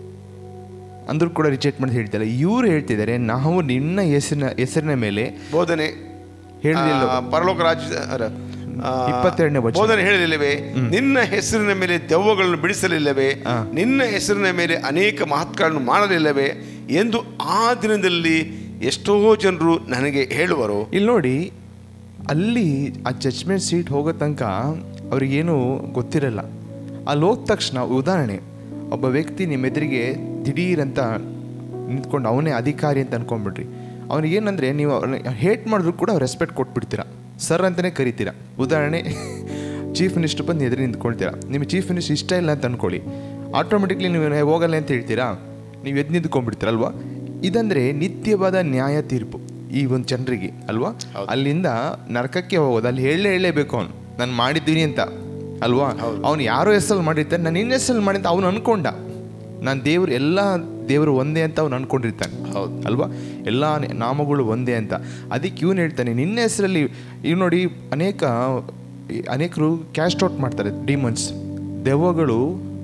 ಅಂದ್ರೂ ಕೂಡ ರಿಜೆಕ್ಟ್ ಮಾಡಿ ಹೇಳ್ತಾರೆ. ಇವ್ರು ಹೇಳ್ತಿದ್ದಾರೆ ನಾವು ನಿನ್ನ ಹೆಸರಿನ ಹೆಸರಿನ ಮೇಲೆ ಬೋಧನೆ ಹೇಳಿಲ್ಲ. ಪರಲೋಕ ರಾಜ್ಯ ಇಪ್ಪತ್ತೆರಡನೇ ವಚನ ಬೋಧನೆ ಹೇಳಿಲ್ಲವೇ? ನಿನ್ನ ಹೆಸರಿನ ಮೇಲೆ ದೆವ್ವಗಳನ್ನು ಬಿಡಿಸಲಿಲ್ಲವೇ? ನಿನ್ನ ಹೆಸರಿನ ಮೇಲೆ ಅನೇಕ ಮಹತ್ಗಳನ್ನು ಮಾಡಲಿಲ್ಲವೇ ಎಂದು ಆ ದಿನದಲ್ಲಿ ಎಷ್ಟೋ ಜನರು ನನಗೆ ಹೇಳುವರು. ಇಲ್ಲಿ ನೋಡಿ, ಅಲ್ಲಿ ಆ ಜಡ್ಜ್ಮೆಂಟ್ ಸೀಟ್ ಹೋಗೋ ತನಕ ಅವ್ರಿಗೇನು ಗೊತ್ತಿರಲ್ಲ. ಅಲ್ಲಿ ಹೋದ ತಕ್ಷಣ, ಉದಾಹರಣೆ, ಒಬ್ಬ ವ್ಯಕ್ತಿ ನಿಮ್ಮ ಎದುರಿಗೆ ದಿಢೀರಂತ ನಿಂತ್ಕೊಂಡು ಅವನೇ ಅಧಿಕಾರಿ ಅಂತ ಅನ್ಕೊಂಡ್ಬಿಡ್ರಿ. ಅವನಿಗೇನಂದರೆ ನೀವು ಅವ್ರನ್ನ ಹೇಟ್ ಮಾಡಿದ್ರು ಕೂಡ ಅವ್ರು ರೆಸ್ಪೆಕ್ಟ್ ಕೊಟ್ಬಿಡ್ತೀರಾ, ಸರ್ ಅಂತಲೇ ಕರಿತೀರಾ. ಉದಾಹರಣೆ, ಚೀಫ್ ಮಿನಿಸ್ಟರ್ ಬಂದು ಎದುರು ನಿಂತ್ಕೊಳ್ತೀರಾ, ನಿಮಗೆ ಚೀಫ್ ಮಿನಿಸ್ಟರ್ ಇಷ್ಟ ಇಲ್ಲ ಅಂತ ಅಂದ್ಕೊಳ್ಳಿ, ಆಟೋಮೆಟಿಕ್ಲಿ ನೀವು ಹೋಗಲ್ಲ ಅಂತ ಹೇಳ್ತೀರಾ, ನೀವು ಎದ್ದು ನಿಂತ್ಕೊಂಡ್ಬಿಡ್ತೀರಲ್ವಾ? ಇದಂದರೆ ನಿತ್ಯವಾದ ನ್ಯಾಯ ತೀರ್ಪು ಈ ಒಂದು ಜನರಿಗೆ ಅಲ್ವಾ? ಅಲ್ಲಿಂದ ನರಕಕ್ಕೆ ಹೋಗೋದು, ಅಲ್ಲಿ ಹೇಳಲೇ ಹೇಳಲೇಬೇಕು ಅವನು ನಾನು ಮಾಡಿದ್ದೀನಿ ಅಂತ ಅಲ್ವಾ? ಅವನು ಯಾರೋ ಹೆಸರಲ್ಲಿ ಮಾಡಿರ್ತಾನೆ, ನಾನು ನಿನ್ನ ಹೆಸರಲ್ಲಿ ಮಾಡಿ ಅಂತ ಅವನು ಅನ್ಕೊಂಡ. ನಾನು ದೇವ್ರು ಎಲ್ಲ ದೇವರು ಒಂದೇ ಅಂತ ಅವ್ನು ಅನ್ಕೊಂಡಿರ್ತಾನೆ, ಹೌದು ಅಲ್ವಾ? ಎಲ್ಲ ನಾಮಗಳು ಒಂದೇ ಅಂತ. ಅದಕ್ಕೆ ಇವನು ಹೇಳ್ತಾನೆ ನಿನ್ನ ಹೆಸರಲ್ಲಿ. ಇವ್ ನೋಡಿ, ಅನೇಕ ಅನೇಕರು ಕ್ಯಾಸ್ಟ್ ಔಟ್ ಮಾಡ್ತಾರೆ ಡಿಮನ್ಸ್, ದೆವ್ವಗಳು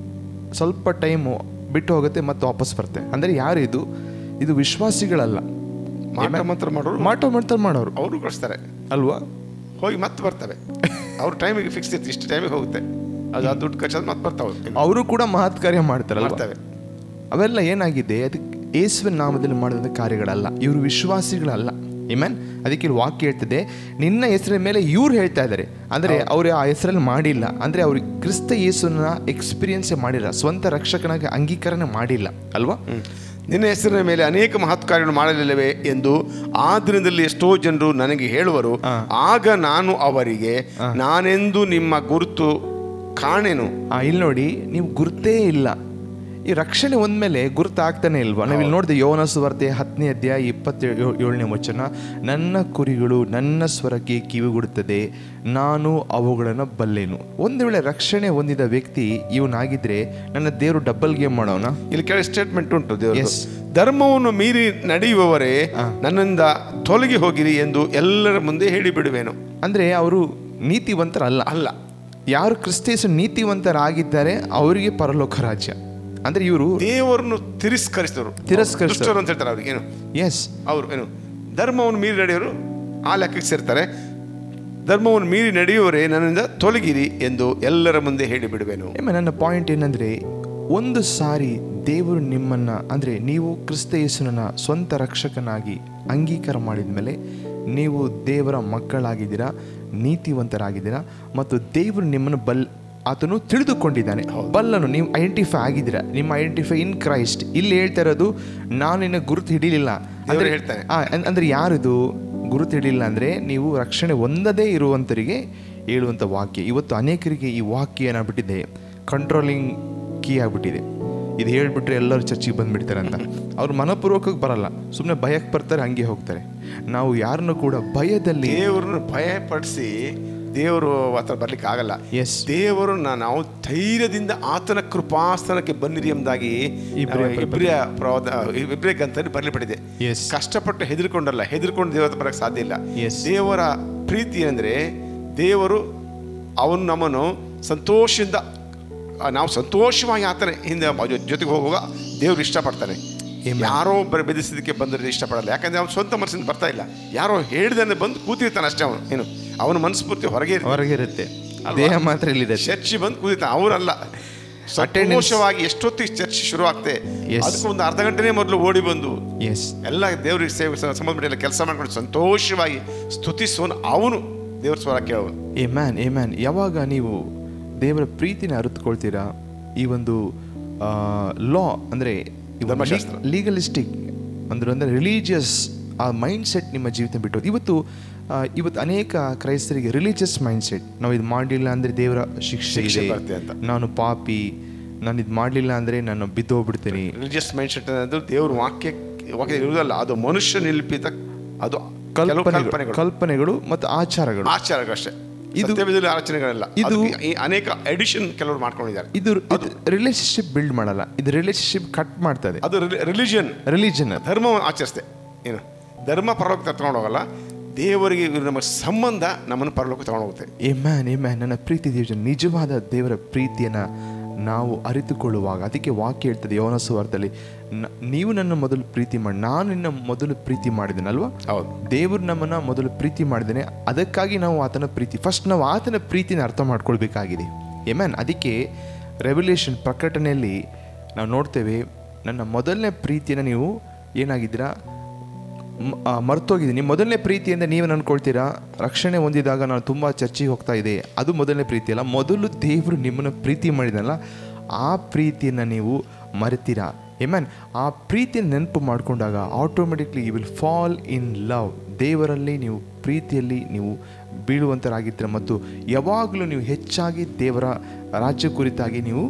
ಸ್ವಲ್ಪ ಟೈಮು ಬಿಟ್ಟು ಹೋಗುತ್ತೆ ಮತ್ತು ವಾಪಸ್ ಬರುತ್ತೆ. ಅಂದರೆ ಯಾರು ಇದು? ಇದು ವಿಶ್ವಾಸಿಗಳಲ್ಲ, ಮಾಟ ಮಂತ್ರ ಮಾಡೋರು, ಮಾಟ ಮಂತ್ರ ಮಾಡೋರು ಅವರು ಕಳಿಸ್ತಾರೆ ಅಲ್ವಾ? ಹೋಗಿ ಮತ್ತೆ ಬರ್ತವೆ. ಅವ್ರ ಟೈಮಿಗೆ ಫಿಕ್ಸ್ ಇತ್ತು, ಇಷ್ಟು ಟೈಮಿಗೆ ಹೋಗುತ್ತೆ, ಅದು ಆ ದುಡ್ಡು ಖರ್ಚಾದ ಮತ್ತೆ ಬರ್ತಾವೆ. ಅವರು ಕೂಡ ಮಹತ್ ಕಾರ್ಯ ಮಾಡ್ತಾರಲ್ಲ, ಮಾಡ್ತವೆ. ಅವೆಲ್ಲ ಏನಾಗಿದೆ, ಅದಕ್ಕೆ ಯೇಸುವಿನ ನಾಮದಲ್ಲಿ ಮಾಡಿದ ಕಾರ್ಯಗಳಲ್ಲ, ಇವರು ವಿಶ್ವಾಸಿಗಳಲ್ಲ. ಆಮೆನ್. ಅದಕ್ಕೆ ಇಲ್ಲಿ ವಾಕ್ಯ ಹೇಳ್ತದೆ ನಿನ್ನ ಹೆಸರಿನ ಮೇಲೆ ಇವ್ರು ಹೇಳ್ತಾ ಇದ್ದಾರೆ. ಅಂದರೆ ಅವರು ಆ ಹೆಸರಲ್ಲಿ ಮಾಡಿಲ್ಲ, ಅಂದರೆ ಅವ್ರು ಕ್ರಿಸ್ತ ಯೇಸುನ ಎಕ್ಸ್ಪೀರಿಯನ್ಸೇ ಮಾಡಿಲ್ಲ, ಸ್ವಂತ ರಕ್ಷಕನಾಗಿ ಅಂಗೀಕರಣ ಮಾಡಿಲ್ಲ ಅಲ್ವಾ? ನಿನ್ನ ಹೆಸರಿನ ಮೇಲೆ ಅನೇಕ ಮಹತ್ ಕಾರ್ಯಗಳು ಮಾಡಲಿಲ್ಲವೇ ಎಂದು ಆ ದಿನದಲ್ಲಿ ಎಷ್ಟೋ ಜನರು ನನಗೆ ಹೇಳುವರು. ಆಗ ನಾನು ಅವರಿಗೆ ನಾನೆಂದು ನಿಮ್ಮ ಗುರುತು ಕಾಣೆನು. ಇಲ್ಲಿ ನೋಡಿ, ನೀವು ಗುರುತೇ ಇಲ್ಲ. ಈ ರಕ್ಷಣೆ ಒಂದ್ಮೇಲೆ ಗುರುತು ಆಗ್ತಾನೆ ಇಲ್ವಾ? ನಾವಿಲ್ಲಿ ನೋಡಿದೆ ಯೋನ ಸುವಾರ್ತೆ ಹತ್ತನೇ ಅಧ್ಯಾಯ ಇಪ್ಪತ್ತೇಳು ಏಳನೇ ವಚನ, ನನ್ನ ಕುರಿಗಳು ನನ್ನ ಸ್ವರಕ್ಕೆ ಕಿವಿಗೊಡುತ್ತದೆ, ನಾನು ಅವುಗಳನ್ನು ಬಲ್ಲೆನು. ಒಂದು ವೇಳೆ ರಕ್ಷಣೆ ಹೊಂದಿದ ವ್ಯಕ್ತಿ ಇವನಾಗಿದ್ರೆ ನನ್ನ ದೇವರು ಡಬಲ್ ಗೇಮ್ ಮಾಡೋಣ. ಇಲ್ಲಿ ಕೆಳ ಸ್ಟೇಟ್ಮೆಂಟ್ ಉಂಟು, ದೇವರು ಧರ್ಮವನ್ನು ಮೀರಿ ನಡೆಯುವವರೇ ನನ್ನಿಂದ ತೊಲಗಿ ಹೋಗಿರಿ ಎಂದು ಎಲ್ಲರ ಮುಂದೆ ಹೇಳಿಬಿಡುವೆನು. ಅಂದರೆ ಅವರು ನೀತಿವಂತರಲ್ಲ ಅಲ್ಲ ಯಾರು ಕ್ರಿಸ್ತೇಸು ನೀತಿವಂತರಾಗಿದ್ದಾರೆ ಅವರಿಗೆ ಪರಲೋಕ ರಾಜ್ಯ. ಅಂದ್ರೆ ಇವರು ದೇವರನ್ನು ತಿರಸ್ಕರಿಸಿದವರು, ತಿರಸ್ಕರಿಸಿದವರು ಅಂತ ಹೇಳ್ತಾರೆ ಅವ್ರಿಗೆ. ಏನು ಎಸ್ ಅವರು ಏನು ಧರ್ಮವನ್ನು ಮೀರಿ ನಡೆಯೋರು ಆ ಲೆಕ್ಕಕ್ಕೆ ಸೇರ್ತಾರೆ. ಧರ್ಮವನ್ನು ಮೀರಿ ನಡೆಯುವವರೇ ನನ್ನಿಂದ ತೊಲಗಿರಿ ಎಂದು ಎಲ್ಲರ ಮುಂದೆ ಹೇಳಿಬಿಡುವೆನು. ನನ್ನ ಪಾಯಿಂಟ್ ಏನಂದ್ರೆ, ಒಂದು ಸಾರಿ ದೇವರು ನಿಮ್ಮನ್ನ ಅಂದ್ರೆ ನೀವು ಕ್ರಿಸ್ತ ಯೇಸುನನ್ನ ಸ್ವಂತ ರಕ್ಷಕನಾಗಿ ಅಂಗೀಕಾರ ಮಾಡಿದ ಮೇಲೆ ನೀವು ದೇವರ ಮಕ್ಕಳಾಗಿದ್ದೀರಾ, ನೀತಿವಂತರಾಗಿದ್ದೀರಾ, ಮತ್ತು ದೇವರು ನಿಮ್ಮನ್ನು ಬಲ್ ಆತನು ತಿಳಿದುಕೊಂಡಿದ್ದಾನೆ, ಬಲ್ಲನು. ನೀವು ಐಡೆಂಟಿಫೈ ಆಗಿದ್ದೀರಾ, ನಿಮ್ಮ ಐಡೆಂಟಿಫೈ ಇನ್ ಕ್ರೈಸ್ಟ್. ಇಲ್ಲಿ ಹೇಳ್ತಾ ಇರೋದು ನಾನು ನಿನ್ನ ಗುರುತು ಹಿಡಿಲಿಲ್ಲ ಅಂದ್ರೆ ಹೇಳ್ತಾನೆ. ಅಂದ್ರೆ ಯಾರಿದು ಗುರುತು ಹಿಡಿಲಿಲ್ಲ ಅಂದರೆ ನೀವು ರಕ್ಷಣೆ ಹೊಂದದೇ ಇರುವಂತರಿಗೆ ಹೇಳುವಂಥ ವಾಕ್ಯ. ಇವತ್ತು ಅನೇಕರಿಗೆ ಈ ವಾಕ್ಯ ಏನಾಗ್ಬಿಟ್ಟಿದೆ, ಕಂಟ್ರೋಲಿಂಗ್ ಕೀ ಆಗಿಬಿಟ್ಟಿದೆ. ಇದು ಹೇಳ್ಬಿಟ್ರೆ ಎಲ್ಲರೂ ಚರ್ಚಿಗೆ ಬಂದುಬಿಡ್ತಾರೆ ಅಂತ. ಅವ್ರು ಮನಪೂರ್ವಕವಾಗಿ ಬರಲ್ಲ, ಸುಮ್ಮನೆ ಭಯಕ್ಕೆ ಬರ್ತಾರೆ, ಹಂಗೆ ಹೋಗ್ತಾರೆ. ನಾವು ಯಾರನ್ನು ಕೂಡ ಭಯದಲ್ಲಿ ದೇವ್ರನ್ನ ಭಯಪಡಿಸಿ ದೇವರು ಹತ್ರ ಬರ್ಲಿಕ್ಕೆ ಆಗಲ್ಲ. ಎಸ್, ದೇವರು ನಾವು ಧೈರ್ಯದಿಂದ ಆತನ ಕೃಪಾಸ್ಥಾನಕ್ಕೆ ಬನ್ನಿರಿ ಎಂಬುದಾಗಿ ಇಬ್ರಿಯ ಪ್ರವಾದ ಇಬ್ರಿಯ ಗ್ರಂಥದಲ್ಲಿ ಬರಲಿಪಟ್ಟಿದೆ. ಕಷ್ಟಪಟ್ಟು ಹೆದರ್ಕೊಂಡಲ್ಲ, ಹೆದರ್ಕೊಂಡು ದೇವರ ಬರಕ್ಕೆ ಸಾಧ್ಯ ಇಲ್ಲ. ದೇವರ ಪ್ರೀತಿ ಅಂದರೆ ದೇವರು ಅವನು ನಮ್ಮನ್ನು ಸಂತೋಷದಿಂದ ನಾವು ಸಂತೋಷವಾಗಿ ಆತನ ಹಿಂದೆ ಜೊತೆಗೆ ಹೋಗುವಾಗ ದೇವರು ಇಷ್ಟಪಡ್ತಾನೆ. ಯಾರೋ ಬರ ಬೆದರಿಸಿದಕ್ಕೆ ಬಂದರೆ ಇಷ್ಟಪಡಲ್ಲ. ಯಾಕಂದರೆ ಅವ್ನು ಸ್ವಂತ ಮನಸ್ಸಿಂದ ಬರ್ತಾ ಇಲ್ಲ, ಯಾರೋ ಹೇಳಿದ್ರೆ ಬಂದು ಕೂತಿರ್ತಾನೆ ಅಷ್ಟೇ. ಅವನು ಏನು ಅವನ ಮನಸ್ಫೂರ್ತಿ ಹೊರಗೆ ಹೊರಗೆ ಇರುತ್ತೆ, ದೇಹ ಮಾತ್ರ ಇಲ್ಲಿದೆ. ಚರ್ಚಿ ಬಂದು ಕೂತಿರ್ತಾನೆ, ಅವರಲ್ಲ. ಸಂತೋಷವಾಗಿ ಎಷ್ಟೊತ್ತಿಗೆ ಚರ್ಚ್ ಶುರು ಆಗ್ತದೆ ಅದಕ್ಕೆ ಒಂದು ಅರ್ಧ ಗಂಟೆನೇ ಮೊದಲು ಓಡಿ ಬಂದು ಎಲ್ಲ ದೇವ್ರಿಗೆ ಸೇವೆ ಸಂಬಂಧಪಟ್ಟ ಕೆಲಸ ಮಾಡ್ಕೊಂಡು ಸಂತೋಷವಾಗಿ ಸ್ತುತಿಸೋನು ಅವನು ದೇವ್ರ ಸ್ವರ ಕೇಳೋನು. ಏ ಮ್ಯಾನ್ ಏ ಮ್ಯಾನ್ ಯಾವಾಗ ನೀವು ದೇವರ ಪ್ರೀತಿನ ಅರಿತುಕೊಳ್ತೀರಾ, ಈ ಒಂದು ಲಾ ಅಂದರೆ ಲೀಗಲಿಸ್ಟಿಕ್ ಅಂದ್ರೆ ಅಂದರೆ ರಿಲೀಜಿಯಸ್ ಆ ಮೈಂಡ್ ಸೆಟ್ ನಿಮ್ಮ ಜೀವಿತ ಬಿಟ್ಟು ಇವತ್ತು ಇವತ್ತು ಅನೇಕ ಕ್ರೈಸ್ತರಿಗೆ ರಿಲೀಜಿಯಸ್ ಮೈಂಡ್ ಸೆಟ್, ನಾವು ಇದು ಮಾಡಲಿಲ್ಲ ಅಂದರೆ ದೇವರ ಶಿಕ್ಷೆ ಇದೆ, ನಾನು ಪಾಪಿ, ನಾನು ಇದು ಮಾಡಲಿಲ್ಲ ಅಂದರೆ ನಾನು ಬಿದ್ದೋಗ್ಬಿಡ್ತೀನಿ. ರಿಲಿಜಿಯಸ್ ಮೈಂಡ್ ಸೆಟ್ ಅನ್ನೋದು ದೇವ್ರ ವಾಕ್ಯ ವಾಕ್ಯ ಇರುವುದಲ್ಲ, ಅದು ಮನುಷ್ಯ ನಿಲ್ಪಿತ ಅದು ಕಲ್ಪನೆಗಳು ಕಲ್ಪನೆಗಳು ಮತ್ತು ಆಚಾರಗಳು ಆಚಾರಗಳು ಅಷ್ಟೇ. ಇದು ಆಲೋಚನೆಗಳೆಲ್ಲ ಇದು ಅನೇಕ ಎಡಿಷನ್ ಕೆಲವರು ಮಾಡ್ಕೊಂಡಿದ್ದಾರೆ. ಇದು ರಿಲೇಶನ್ಶಿಪ್ ಬಿಲ್ಡ್ ಮಾಡಲ್ಲ, ಇದು ರಿಲೇಶನ್ಶಿಪ್ ಕಟ್ ಮಾಡ್ತದೆ. ಅದು ರಿಲಿಜನ್ ರಿಲಿಜನ್ ಧರ್ಮ ಆಚರಿಸ್ತೆ. ಏನು ಧರ್ಮ ಪರಲೋಕ ತಗೊಂಡು ಹೋಗಲ್ಲ, ದೇವರಿಗೆ ನಮ್ಮ ಸಂಬಂಧ ನಮ್ಮನ್ನು ಪರಲೋಕ ತಗೊಂಡು ಹೋಗುತ್ತೆ. ಏ ಮ್ಯಾನ್ ಏ ಮ್ಯಾನ್ ನನ್ನ ಪ್ರೀತಿ ದೇವ ನಿಜವಾದ ದೇವರ ಪ್ರೀತಿಯನ್ನು ನಾವು ಅರಿತುಕೊಳ್ಳುವಾಗ, ಅದಕ್ಕೆ ವಾಕ್ಯ ಹೇಳ್ತದೆ ಯೋಹಾನ ಸುವಾರ್ತೆಯಲ್ಲಿ, ನೀವು ನನ್ನ ಮೊದಲು ಪ್ರೀತಿ ಮಾಡಿ ನಾನು ನಿನ್ನ ಮೊದಲು ಪ್ರೀತಿ ಮಾಡಿದ್ದೇನಲ್ವಾ. ಹೌದು, ದೇವರು ನಮ್ಮನ್ನು ಮೊದಲು ಪ್ರೀತಿ ಮಾಡಿದ್ದೇನೆ, ಅದಕ್ಕಾಗಿ ನಾವು ಆತನ ಪ್ರೀತಿ ಫಸ್ಟ್ ನಾವು ಆತನ ಪ್ರೀತಿನ ಅರ್ಥ ಮಾಡ್ಕೊಳ್ಬೇಕಾಗಿದೆ. ಏ ಮ್ಯಾನ್ ಅದಕ್ಕೆ ರೆವಲ್ಯೂಷನ್ ಪ್ರಕಟಣೆಯಲ್ಲಿ ನಾವು ನೋಡ್ತೇವೆ, ನನ್ನ ಮೊದಲನೇ ಪ್ರೀತಿಯನ್ನು ನೀವು ಏನಾಗಿದ್ದೀರಾ ಮರ್ತೋಗಿದ್ದೀನಿ. ಮೊದಲನೇ ಪ್ರೀತಿಯಿಂದ ನೀವು ಅನ್ಕೊಳ್ತೀರಾ ರಕ್ಷಣೆ ಹೊಂದಿದಾಗ ನಾನು ತುಂಬ ಚರ್ಚಿಗೆ ಹೋಗ್ತಾ ಇದೆ, ಅದು ಮೊದಲನೇ ಪ್ರೀತಿ ಅಲ್ಲ. ಮೊದಲು ದೇವರು ನಿಮ್ಮನ್ನು ಪ್ರೀತಿ ಮಾಡಿದನಲ್ಲ, ಆ ಪ್ರೀತಿಯನ್ನು ನೀವು ಮರೆತೀರಾ. ಏಮನ್ ಆ ಪ್ರೀತಿಯನ್ನು ನೆನಪು ಮಾಡಿಕೊಂಡಾಗ automatically you will fall in love. ದೇವರಲ್ಲಿ ನೀವು ಪ್ರೀತಿಯಲ್ಲಿ ನೀವು ಬೀಳುವಂತರಾಗಿರ್ತೀರ ಮತ್ತು ಯಾವಾಗಲೂ ನೀವು ಹೆಚ್ಚಾಗಿ ದೇವರ ರಾಜ್ಯ ಕುರಿತಾಗಿ ನೀವು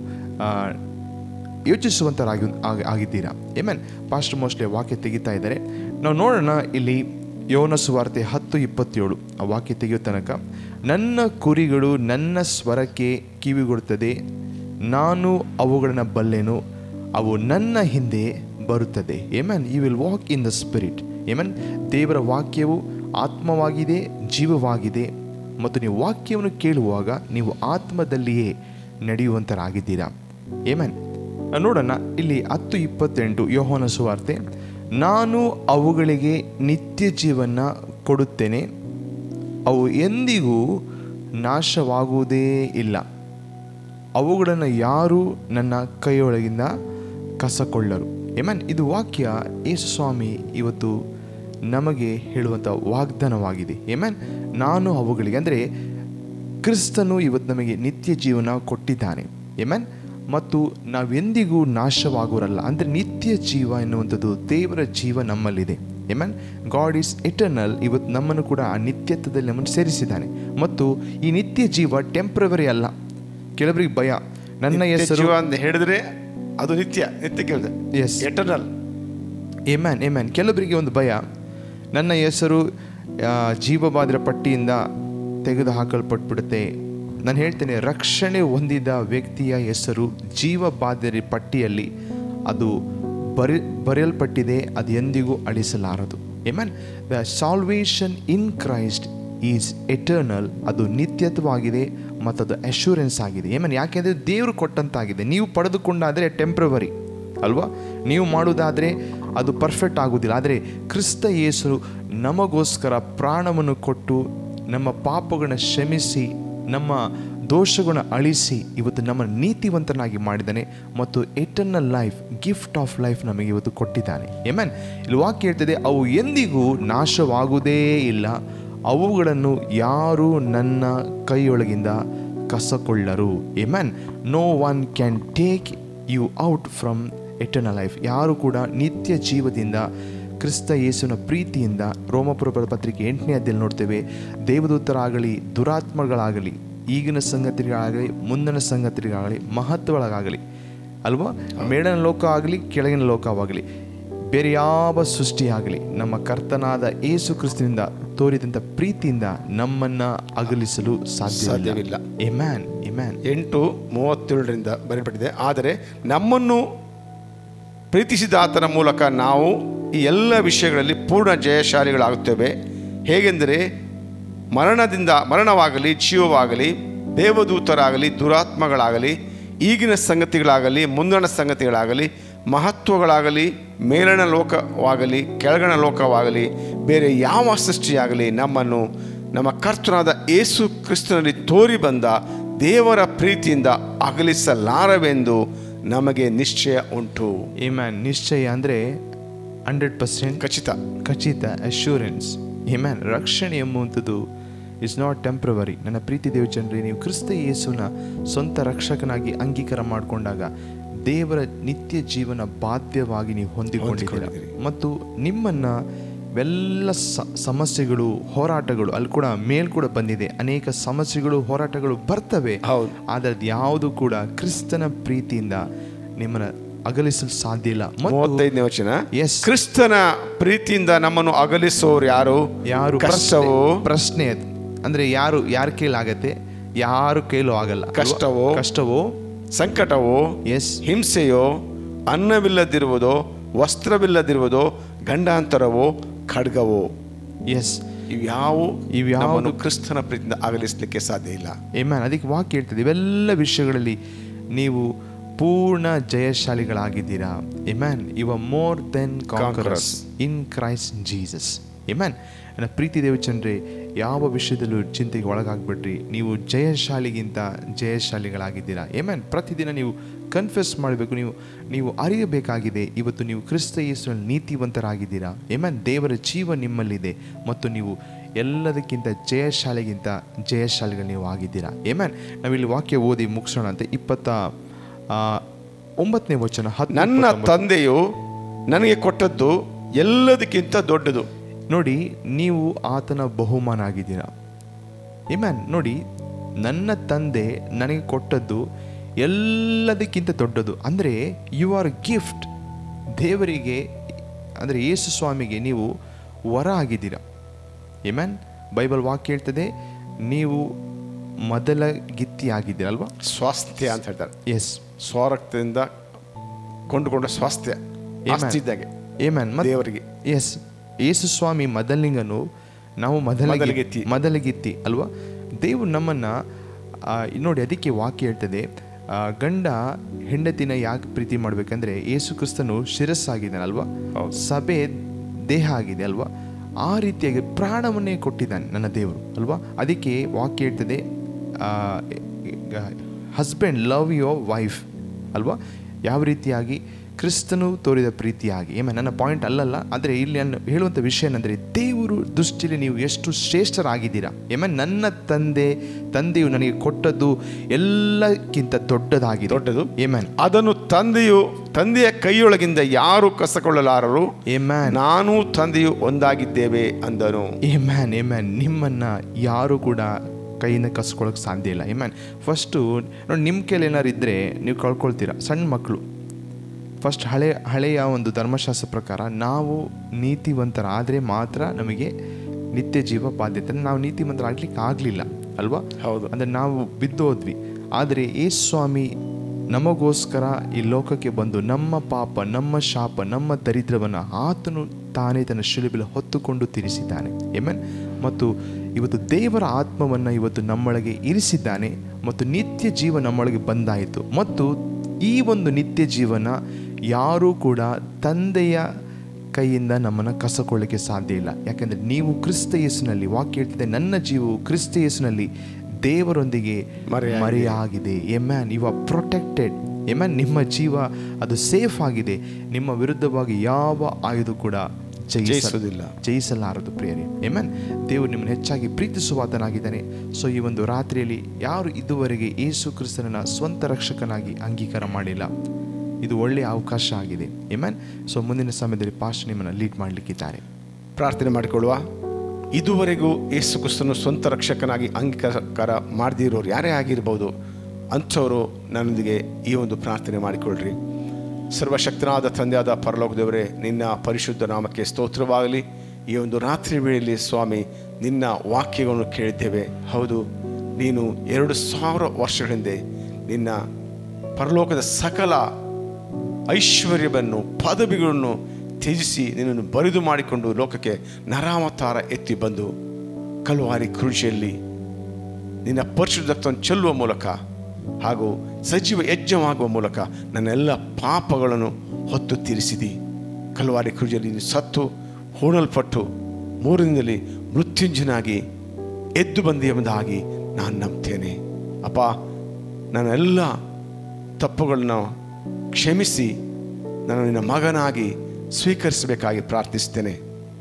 ಯೋಚಿಸುವಂತರಾಗಿ ಆಗಿದ್ದೀರಾ. ಏಮನ್ ಪಾಸ್ಟರ್ ಮೋಸ್ಟ್ಲಿ ವಾಕ್ಯ ತೆಗಿತಾ ಇದ್ದಾರೆ. ನಾವು ನೋಡೋಣ ಇಲ್ಲಿ ಯೋಹಾನ ಸುವಾರ್ತೆ ಹತ್ತು ಇಪ್ಪತ್ತೇಳು ಆ ವಾಕ್ಯ ತೆಗೆಯೋ ತನಕ, ನನ್ನ ಕುರಿಗಳು ನನ್ನ ಸ್ವರಕ್ಕೆ ಕಿವಿಗೊಡುತ್ತದೆ, ನಾನು ಅವುಗಳನ್ನು ಬಲ್ಲೆನು, ಅವು ನನ್ನ ಹಿಂದೆ ಬರುತ್ತದೆ. Amen you will walk in the spirit. Amen ದೇವರ ವಾಕ್ಯವು ಆತ್ಮವಾಗಿದೆ, ಜೀವವಾಗಿದೆ ಮತ್ತು ನೀವು ವಾಕ್ಯವನ್ನು ಕೇಳುವಾಗ ನೀವು ಆತ್ಮದಲ್ಲಿಯೇ ನಡೆಯುವಂತರಾಗಿದ್ದೀರಾ. ಏಮನ್ ನೋಡೋಣ ಇಲ್ಲಿ ಹತ್ತು ಇಪ್ಪತ್ತೆಂಟು ಯೋಹಾನ ಸುವಾರ್ತೆ, ನಾನು ಅವುಗಳಿಗೆ ನಿತ್ಯ ಜೀವನ ಕೊಡುತ್ತೇನೆ, ಅವು ಎಂದಿಗೂ ನಾಶವಾಗುವುದೇ ಇಲ್ಲ, ಅವುಗಳನ್ನು ಯಾರೂ ನನ್ನ ಕೈಯೊಳಗಿಂದ ಕಸಕೊಳ್ಳರು. ಏಮನ್ ಇದು ವಾಕ್ಯ ಯೇಸು ಸ್ವಾಮಿ ಇವತ್ತು ನಮಗೆ ಹೇಳುವಂಥ ವಾಗ್ದಾನವಾಗಿದೆ. ಏಮನ್ ನಾನು ಅವುಗಳಿಗೆ ಅಂದರೆ ಕ್ರಿಸ್ತನು ಇವತ್ತು ನಮಗೆ ನಿತ್ಯ ಜೀವನ ಕೊಟ್ಟಿದ್ದಾನೆ. ಏಮನ್ ಮತ್ತು ನಾವೆಂದಿಗೂ ನಾಶವಾಗೋರಲ್ಲ. ಅಂದರೆ ನಿತ್ಯ ಜೀವ ಎನ್ನುವಂಥದ್ದು ದೇವರ ಜೀವ ನಮ್ಮಲ್ಲಿದೆ. Amen God is eternal. ಇವತ್ತು ನಮ್ಮನ್ನು ಕೂಡ ಆ ನಿತ್ಯತ್ವದಲ್ಲಿ ನಮ್ಮನ್ನು ಸೇರಿಸಿದ್ದಾನೆ ಮತ್ತು ಈ ನಿತ್ಯ ಜೀವ ಟೆಂಪ್ರವರಿ ಅಲ್ಲ. ಕೆಲವರಿಗೆ ಭಯ, ನನ್ನ ಹೆಸರು ಅಂತ ಹೇಳಿದ್ರೆ ಅದು ನಿತ್ಯ ನಿತ್ಯ ಕೇಳಿದೆ ಎಸ್ ಎಟರ್ನಲ್. ಏಮ್ಯಾನ್ ಏಮ್ಯಾನ್ ಕೆಲವರಿಗೆ ಒಂದು ಭಯ, ನನ್ನ ಹೆಸರು ಜೀವಬಾಧಿರ ಪಟ್ಟಿಯಿಂದ ತೆಗೆದು ಹಾಕಲ್ಪಟ್ಬಿಡುತ್ತೆ. ನಾನು ಹೇಳ್ತೇನೆ, ರಕ್ಷಣೆ ಹೊಂದಿದ ವ್ಯಕ್ತಿಯ ಹೆಸರು ಜೀವಬಾಧಿರ ಪಟ್ಟಿಯಲ್ಲಿ ಅದು ಬರಿ ಬರೆಯಲ್ಪಟ್ಟಿದೆ, ಅದು ಎಂದಿಗೂ ಅಳಿಸಲಾರದು. Amen the salvation in Christ is eternal. ಅದು ನಿತ್ಯತ್ವವಾಗಿದೆ ಮತ್ತು ಅದು ಅಶ್ಯೂರೆನ್ಸ್ ಆಗಿದೆ. ಏಮನ್ ಯಾಕೆಂದರೆ ದೇವರು ಕೊಟ್ಟಂತಾಗಿದೆ. ನೀವು ಪಡೆದುಕೊಂಡಾದರೆ ಟೆಂಪ್ರವರಿ ಅಲ್ವಾ, ನೀವು ಮಾಡುವುದಾದರೆ ಅದು ಪರ್ಫೆಕ್ಟ್ ಆಗೋದಿಲ್ಲ. ಆದರೆ ಕ್ರಿಸ್ತ ಯೇಸು ನಮಗೋಸ್ಕರ ಪ್ರಾಣವನ್ನು ಕೊಟ್ಟು ನಮ್ಮ ಪಾಪಗಳನ್ನು ಕ್ಷಮಿಸಿ ನಮ್ಮ ದೋಷಗಳನ್ನು ಅಳಿಸಿ ಇವತ್ತು ನಮ್ಮ ನೀತಿವಂತನಾಗಿ ಮಾಡಿದ್ದಾನೆ ಮತ್ತು eternal life, gift of life ನಮಗೆ ಇವತ್ತು ಕೊಟ್ಟಿದ್ದಾನೆ. ಏಮನ್ ಇಲ್ಲಿ ವಾಕ್ಯ ಹೇಳ್ತದೆ, ಅವು ಎಂದಿಗೂ ನಾಶವಾಗುವುದೇ ಇಲ್ಲ, ಅವುಗಳನ್ನು ಯಾರೂ ನನ್ನ ಕೈಯೊಳಗಿಂದ ಕಸಕೊಳ್ಳರು. Amen no one can take you out from eternal life. ಯಾರು ಕೂಡ ನಿತ್ಯ ಜೀವದಿಂದ ಕ್ರಿಸ್ತ ಯೇಸುವಿನ ಪ್ರೀತಿಯಿಂದ, ರೋಮಪುರ ಪತ್ರಿಕೆ ಎಂಟನೇ ಅಧ್ಯಾಯದಲ್ಲಿ ನೋಡ್ತೇವೆ, ದೇವದೂತರಾಗಲಿ ದುರಾತ್ಮಗಳಾಗಲಿ ಈಗಿನ ಸಂಗತಿಗಳಾಗಲಿ ಮುಂದಿನ ಸಂಗತಿಗಳಾಗಲಿ ಮಹತ್ವಗಳಾಗಲಿ ಅಲ್ವಾ, ಮೇಲಿನ ಲೋಕ ಆಗಲಿ ಕೆಳಗಿನ ಲೋಕವಾಗಲಿ ಬೇರೆ ಯಾವ ಸೃಷ್ಟಿಯಾಗಲಿ ನಮ್ಮ ಕರ್ತನಾದ ಯೇಸು ಕ್ರಿಸ್ತನಿಂದ ತೋರಿದಂಥ ಪ್ರೀತಿಯಿಂದ ನಮ್ಮನ್ನು ಅಗಲಿಸಲು ಸಾಧ್ಯವಿಲ್ಲ. ಎಮ್ಯಾನ್ ಎಮ್ಯಾನ್ ಎಂಟು ಮೂವತ್ತೇಳರಿಂದ ಬರೆಯಲ್ಪಟ್ಟಿದೆ, ಆದರೆ ನಮ್ಮನ್ನು ಪ್ರೀತಿಸಿದ ಆತನ ಮೂಲಕ ನಾವು ಈ ಎಲ್ಲ ವಿಷಯಗಳಲ್ಲಿ ಪೂರ್ಣ ಜಯಶಾಲಿಗಳಾಗುತ್ತೇವೆ. ಹೇಗೆಂದರೆ ಮರಣದಿಂದ ಮರಣವಾಗಲಿ ಜೀವವಾಗಲಿ ದೇವದೂತರಾಗಲಿ ದುರಾತ್ಮಗಳಾಗಲಿ ಈಗಿನ ಸಂಗತಿಗಳಾಗಲಿ ಮುಂದಿನ ಸಂಗತಿಗಳಾಗಲಿ ಮಹತ್ವಗಳಾಗಲಿ, ಮೇಲಣ ಲೋಕವಾಗಲಿ, ಕೆಳಗಣ ಲೋಕವಾಗಲಿ, ಬೇರೆ ಯಾವ ಸೃಷ್ಟಿಯಾಗಲಿ ನಮ್ಮನ್ನು ನಮ್ಮ ಕರ್ತನಾದ ಯೇಸು ಕ್ರಿಸ್ತನಲ್ಲಿ ತೋರಿ ಬಂದ ದೇವರ ಪ್ರೀತಿಯಿಂದ ಅಗಲಿಸಲಾರವೆಂದು ನಮಗೆ ನಿಶ್ಚಯ ಉಂಟು. ಆಮೆನ್. ನಿಶ್ಚಯ ಅಂದರೆ ಹಂಡ್ರೆಡ್ ಪರ್ಸೆಂಟ್ ಖಚಿತ ಖಚಿತ ಅಶ್ಯೂರೆನ್ಸ್. ಆಮೆನ್. ರಕ್ಷಣೆ ಎಂಬುವಂಥದ್ದು ಇಸ್ ನಾಟ್ ಟೆಂಪ್ರವರಿ. ನನ್ನ ಪ್ರೀತಿ ದೇವಜನರೇ, ನೀವು ಕ್ರಿಸ್ತ ಯೇಸುನ ಸ್ವಂತ ರಕ್ಷಕನಾಗಿ ಅಂಗೀಕಾರ ಮಾಡಿಕೊಂಡಾಗ ದೇವರ ನಿತ್ಯ ಜೀವನ ಬಾಧ್ಯವಾಗಿ ನೀವು ಹೊಂದಿಕೊಂಡಿದ್ದೀರ. ಮತ್ತು ನಿಮ್ಮನ್ನು ಇವೆಲ್ಲ ಸಮಸ್ಯೆಗಳು, ಹೋರಾಟಗಳು, ಅಲ್ಲಿ ಕೂಡ ಮೇಲ್ ಕೂಡ ಬಂದಿದೆ, ಅನೇಕ ಸಮಸ್ಯೆಗಳು, ಹೋರಾಟಗಳು ಬರ್ತವೆ. ಆದರೆ ಅದು ಯಾವುದು ಕೂಡ ಕ್ರಿಸ್ತನ ಪ್ರೀತಿಯಿಂದ ನಿಮ್ಮನ್ನು ಅಗಲಿಸಲು ಸಾಧ್ಯ ಇಲ್ಲ. ಮೂವತ್ತೈದನೇ ವಚನ, ಎಸ್, ಕ್ರಿಸ್ತನ ಪ್ರೀತಿಯಿಂದ ನಮ್ಮನ್ನು ಅಗಲಿಸೋರು ಯಾರು? ಯಾರು? ಕಷ್ಟವೋ, ಪ್ರಶ್ನೆ ಅದು. ಅಂದ್ರೆ ಯಾರು ಯಾರ ಕೈಲಾಗತ್ತೆ? ಯಾರು ಕೈಲೂ ಆಗಲ್ಲ. ಕಷ್ಟವೋ ಕಷ್ಟವೋ ಸಂಕಟವೋ, ಎಸ್, ಹಿಂಸೆಯೋ, ಅನ್ನವಿಲ್ಲದಿರುವುದೋ, ವಸ್ತ್ರವಿಲ್ಲದಿರುವುದೋ, ಗಂಡಾಂತರವೋ, ಖಡ್ಗವೋ, ಎಸ್, ಇವ್ಯಾವು ಇವ್ಯಾವುದು ಕ್ರಿಸ್ತನ ಪ್ರೀತಿಯಿಂದ ಅಗಲಿಸಲಿಕ್ಕೆ ಸಾಧ್ಯ ಇಲ್ಲ. ಆಮೆನ್. ಅದಕ್ಕೆ ವಾಕ್ಯ ಹೇಳ್ತದೆ, ಇವೆಲ್ಲ ವಿಷಯಗಳಲ್ಲಿ ನೀವು ಪೂರ್ಣ ಜಯಶಾಲಿಗಳಾಗಿದ್ದೀರಾ. Amen. You are more than conquerors in Christ Jesus. Amen. ನನ್ನ ಪ್ರೀತಿ ದೇವಚಂದ್ರೆ, ಯಾವ ವಿಷಯದಲ್ಲೂ ಚಿಂತೆಗೆ ಒಳಗಾಗ್ಬಿಡ್ರಿ. ನೀವು ಜಯಶಾಲಿಗಿಂತ ಜಯಶಾಲಿಗಳಾಗಿದ್ದೀರಾ. ಆಮೆನ್. ಪ್ರತಿದಿನ ನೀವು ಕನ್ಫೆಸ್ ಮಾಡಬೇಕು, ನೀವು ನೀವು ಅರಿಯಬೇಕಾಗಿದೆ, ಇವತ್ತು ನೀವು ಕ್ರಿಸ್ತ ಯೇಸುವಿನಲ್ಲಿ ನೀತಿವಂತರಾಗಿದ್ದೀರಾ. ಆಮೆನ್. ದೇವರ ಜೀವ ನಿಮ್ಮಲ್ಲಿದೆ ಮತ್ತು ನೀವು ಎಲ್ಲದಕ್ಕಿಂತ ಜಯಶಾಲಿಗಿಂತ ಜಯಶಾಲಿಗಳು ನೀವು ಆಗಿದ್ದೀರಾ. ಆಮೆನ್. ನಾವಿಲ್ಲಿ ವಾಕ್ಯ ಓದಿ ಮುಗಿಸೋಣ ಅಂತ. ಇಪ್ಪತ್ತ ಒಂಬತ್ತನೇ ವಚನ, ನನ್ನ ತಂದೆಯು ನನಗೆ ಕೊಟ್ಟದ್ದು ಎಲ್ಲದಕ್ಕಿಂತ ದೊಡ್ಡದು. ನೋಡಿ, ನೀವು ಆತನ ಬಹುಮಾನ ಆಗಿದ್ದೀರಾ. ಆಮೆನ್. ನೋಡಿ, ನನ್ನ ತಂದೆ ನನಗೆ ಕೊಟ್ಟದ್ದು ಎಲ್ಲದಕ್ಕಿಂತ ದೊಡ್ಡದು. ಅಂದರೆ ಯು ಆರ್ ಗಿಫ್ಟ್. ದೇವರಿಗೆ ಅಂದರೆ ಯೇಸು ಸ್ವಾಮಿಗೆ ನೀವು ವರ ಆಗಿದ್ದೀರಾ. ಆಮೆನ್. ಬೈಬಲ್ ವಾಕ್ಯ ಹೇಳ್ತದೆ, ನೀವು ಮೊದಲ ಗಿತ್ತಿ ಆಗಿದ್ದೀರಲ್ವಾ? ಸ್ವಾಸ್ಥ್ಯ ಅಂತ ಹೇಳ್ತಾರೆ. ಎಸ್, ಸ್ವರಕ್ತದಿಂದ ಕೊಂಡುಕೊಂಡ ಸ್ವಾಸ್ಥ್ಯ ಇದ್ದಾಗೆ. ಆಮೆನ್. ದೇವರಿಗೆ ಎಸ್, ಯೇಸು ಸ್ವಾಮಿ ಮೊದಲಿಂಗನು, ನಾವು ಮೊದಲ ಮೊದಲಗಿತ್ತಿ ಮೊದಲಗಿತ್ತಿ ಅಲ್ವಾ? ದೇವರು ನಮ್ಮನ್ನು ನೋಡಿ, ಅದಕ್ಕೆ ವಾಕ್ಯ ಹೇಳ್ತದೆ, ಗಂಡ ಹೆಂಡತಿನ ಯಾಕೆ ಪ್ರೀತಿ ಮಾಡಬೇಕಂದ್ರೆ ಯೇಸು ಕ್ರಿಸ್ತನು ಶಿರಸ್ಸಾಗಿದ್ದಾನಲ್ವಾ, ಸಭೆ ದೇಹ ಆಗಿದೆ ಅಲ್ವಾ? ಆ ರೀತಿಯಾಗಿ ಪ್ರಾಣವನ್ನೇ ಕೊಟ್ಟಿದ್ದಾನೆ ನನ್ನ ದೇವರು ಅಲ್ವಾ? ಅದಕ್ಕೆ ವಾಕ್ಯ ಹೇಳ್ತದೆ, ಹಸ್ಬೆಂಡ್ ಲವ್ ಯುವರ್ ವೈಫ್ ಅಲ್ವಾ? ಯಾವ ರೀತಿಯಾಗಿ ಕ್ರಿಸ್ತನು ತೋರಿದ ಪ್ರೀತಿಯಾಗಿ. ಏಮ ನನ್ನ ಪಾಯಿಂಟ್ ಅಲ್ಲಲ್ಲ, ಆದರೆ ಇಲ್ಲಿ ನಾನು ಹೇಳುವಂಥ ವಿಷಯ ಏನಂದರೆ, ದೇವರು ದೃಷ್ಟಿಯಲ್ಲಿ ನೀವು ಎಷ್ಟು ಶ್ರೇಷ್ಠರಾಗಿದ್ದೀರಾ. ಏಮ ನನ್ನ ತಂದೆ ತಂದೆಯು ನನಗೆ ಕೊಟ್ಟದ್ದು ಎಲ್ಲಕ್ಕಿಂತ ದೊಡ್ಡದಾಗಿದೆ, ದೊಡ್ಡದು. ಏಮನ್. ಅದನ್ನು ತಂದೆಯು ತಂದೆಯ ಕೈಯೊಳಗಿಂದ ಯಾರು ಕಸಕೊಳ್ಳಲಾರರು. ಏಮನ್. ನಾನು ತಂದೆಯು ಒಂದಾಗಿದ್ದೇವೆ ಅಂದನು. ಏಮನ್. ಏಮನ್. ನಿಮ್ಮನ್ನು ಯಾರು ಕೂಡ ಕೈಯಿಂದ ಕಸ್ಕೊಳ್ಳೋಕೆ ಸಾಧ್ಯ ಇಲ್ಲ. ಏಮನ್. ಫಸ್ಟು ನೋಡಿ, ನಿಮ್ಮ ಕೈಲಿ ಏನಾರು ಇದ್ದರೆ ನೀವು ಕಳ್ಕೊಳ್ತೀರಾ. ಸಣ್ಣ ಮಕ್ಕಳು ಫಸ್ಟ್ ಹಳೆ ಹಳೆಯ ಒಂದು ಧರ್ಮಶಾಸ್ತ್ರ ಪ್ರಕಾರ ನಾವು ನೀತಿವಂತರಾದರೆ ಮಾತ್ರ ನಮಗೆ ನಿತ್ಯ ಜೀವ ಬಾಧ್ಯತೆ. ನಾವು ನೀತಿವಂತರಾಗ್ಲಿಕ್ಕೆ ಆಗಲಿಲ್ಲ ಅಲ್ವಾ? ಹೌದು. ಅಂದರೆ ನಾವು ಬಿದ್ದೋದ್ವಿ. ಆದರೆ ಯೇಸು ಸ್ವಾಮಿ ನಮಗೋಸ್ಕರ ಈ ಲೋಕಕ್ಕೆ ಬಂದು ನಮ್ಮ ಪಾಪ, ನಮ್ಮ ಶಾಪ, ನಮ್ಮ ದರಿದ್ರವನ್ನು ಆತನು ತಾನೇ ತನ್ನ ಶಿಲುಬೆಯಲ್ಲಿ ಹೊತ್ತುಕೊಂಡು ತೀರಿಸಿದ್ದಾನೆ. ಆಮೆನ್. ಮತ್ತು ಇವತ್ತು ದೇವರ ಆತ್ಮವನ್ನು ಇವತ್ತು ನಮ್ಮೊಳಗೆ ಇರಿಸಿದ್ದಾನೆ ಮತ್ತು ನಿತ್ಯ ಜೀವ ನಮ್ಮೊಳಗೆ ಬಂದಾಯಿತು. ಮತ್ತು ಈ ಒಂದು ನಿತ್ಯ ಜೀವನ ಯಾರೂ ಕೂಡ ತಂದೆಯ ಕೈಯಿಂದ ನಮ್ಮನ್ನು ಕಸಕೊಳ್ಳಿಕ್ಕೆ ಸಾಧ್ಯ ಇಲ್ಲ. ಯಾಕೆಂದರೆ ನೀವು ಕ್ರಿಸ್ತ ಯೇಸುನಲ್ಲಿ, ವಾಕ್ಯ ಹೇಳ್ತಿದೆ, ನನ್ನ ಜೀವವು ಕ್ರಿಸ್ತ ಯೇಸುನಲ್ಲಿ ದೇವರೊಂದಿಗೆ ಮರೆಯಾಗಿದೆ. Amen. You are protected. Amen. ನಿಮ್ಮ ಜೀವ ಅದು ಸೇಫ್ ಆಗಿದೆ. ನಿಮ್ಮ ವಿರುದ್ಧವಾಗಿ ಯಾವ ಆಯುಧ ಕೂಡ ಜಯಿಸೋದಿಲ್ಲ, ಜಯಿಸಲಾರದು ಪ್ರಿಯರೇ. ಎಮ್ಯಾನ್. ದೇವರು ನಿಮ್ಮನ್ನು ಹೆಚ್ಚಾಗಿ ಪ್ರೀತಿಸುವಾತನಾಗಿದ್ದಾನೆ. ಸೊ ಈ ಒಂದು ರಾತ್ರಿಯಲ್ಲಿ ಯಾರು ಇದುವರೆಗೆ ಯೇಸು ಕ್ರಿಸ್ತನನ್ನ ಸ್ವಂತ ರಕ್ಷಕನಾಗಿ ಅಂಗೀಕಾರ ಮಾಡಿಲ್ಲ, ಇದು ಒಳ್ಳೆಯ ಅವಕಾಶ ಆಗಿದೆ. ಆಮೆನ್. ಸೊ ಮುಂದಿನ ಸಮಯದಲ್ಲಿ ಪಾಸ್ಟ್ ನಿಮ್ಮನ್ನು ಲೀಡ್ ಮಾಡಲಿಕ್ಕಿದ್ದಾರೆ. ಪ್ರಾರ್ಥನೆ ಮಾಡಿಕೊಳ್ಳುವ. ಇದುವರೆಗೂ ಯೇಸು ಕ್ರಿಸ್ತನು ಸ್ವಂತ ರಕ್ಷಕನಾಗಿ ಅಂಗೀಕಾರ ಮಾಡದಿರೋರು ಯಾರೇ ಆಗಿರ್ಬೋದು, ಅಂಥವರು ನನ್ನೊಂದಿಗೆ ಈ ಒಂದು ಪ್ರಾರ್ಥನೆ ಮಾಡಿಕೊಳ್ಳ್ರಿ. ಸರ್ವಶಕ್ತನಾದ ತಂದೆಯಾದ ಪರಲೋಕ ದೇವರೇ, ನಿನ್ನ ಪರಿಶುದ್ಧ ನಾಮಕ್ಕೆ ಸ್ತೋತ್ರವಾಗಲಿ. ಈ ಒಂದು ರಾತ್ರಿ ವೇಳೆಯಲ್ಲಿ ಸ್ವಾಮಿ, ನಿನ್ನ ವಾಕ್ಯಗಳನ್ನು ಕೇಳಿದ್ದೇವೆ. ಹೌದು, ನೀನು ಎರಡು ಸಾವಿರ ವರ್ಷಗಳ ಹಿಂದೆ ನಿನ್ನ ಪರಲೋಕದ ಸಕಲ ಐಶ್ವರ್ಯವನ್ನು, ಪದವಿಗಳನ್ನು ತ್ಯಜಿಸಿ ನಿನ್ನನ್ನು ಬರಿದು ಮಾಡಿಕೊಂಡು ಲೋಕಕ್ಕೆ ನರಾವತಾರ ಎತ್ತಿ ಬಂದು ಕಲ್ವಾರಿ ಕ್ರೂಶಿಯಲ್ಲಿ ನಿನ್ನ ಪರಿಶುದ್ಧ ರಕ್ತವನ್ನು ಚೆಲ್ಲುವ ಮೂಲಕ ಹಾಗೂ ಸಜೀವ ಯಜ್ಞವಾಗುವ ಮೂಲಕ ನನ್ನೆಲ್ಲ ಪಾಪಗಳನ್ನು ಹೊತ್ತು ತೀರಿಸಿದಿ. ಕಲ್ವಾರಿ ಕ್ರೂಜಲ್ಲಿ ನೀನು ಸತ್ತು ಹೂಣಲ್ಪಟ್ಟು ಮೂರು ದಿನದಲ್ಲಿ ಮೃತ್ಯುಂಜನಾಗಿ ಎದ್ದು ಬಂದಿ ಎಂಬುದಾಗಿ ನಾನು ನಂಬ್ತೇನೆ. ಅಪ್ಪ, ನನ್ನೆಲ್ಲ ತಪ್ಪುಗಳನ್ನು ಕ್ಷಮಿಸಿ ನಾನು ನಿನ್ನ ಮಗನಾಗಿ ಸ್ವೀಕರಿಸಬೇಕಾಗಿ ಪ್ರಾರ್ಥಿಸ್ತೇನೆ.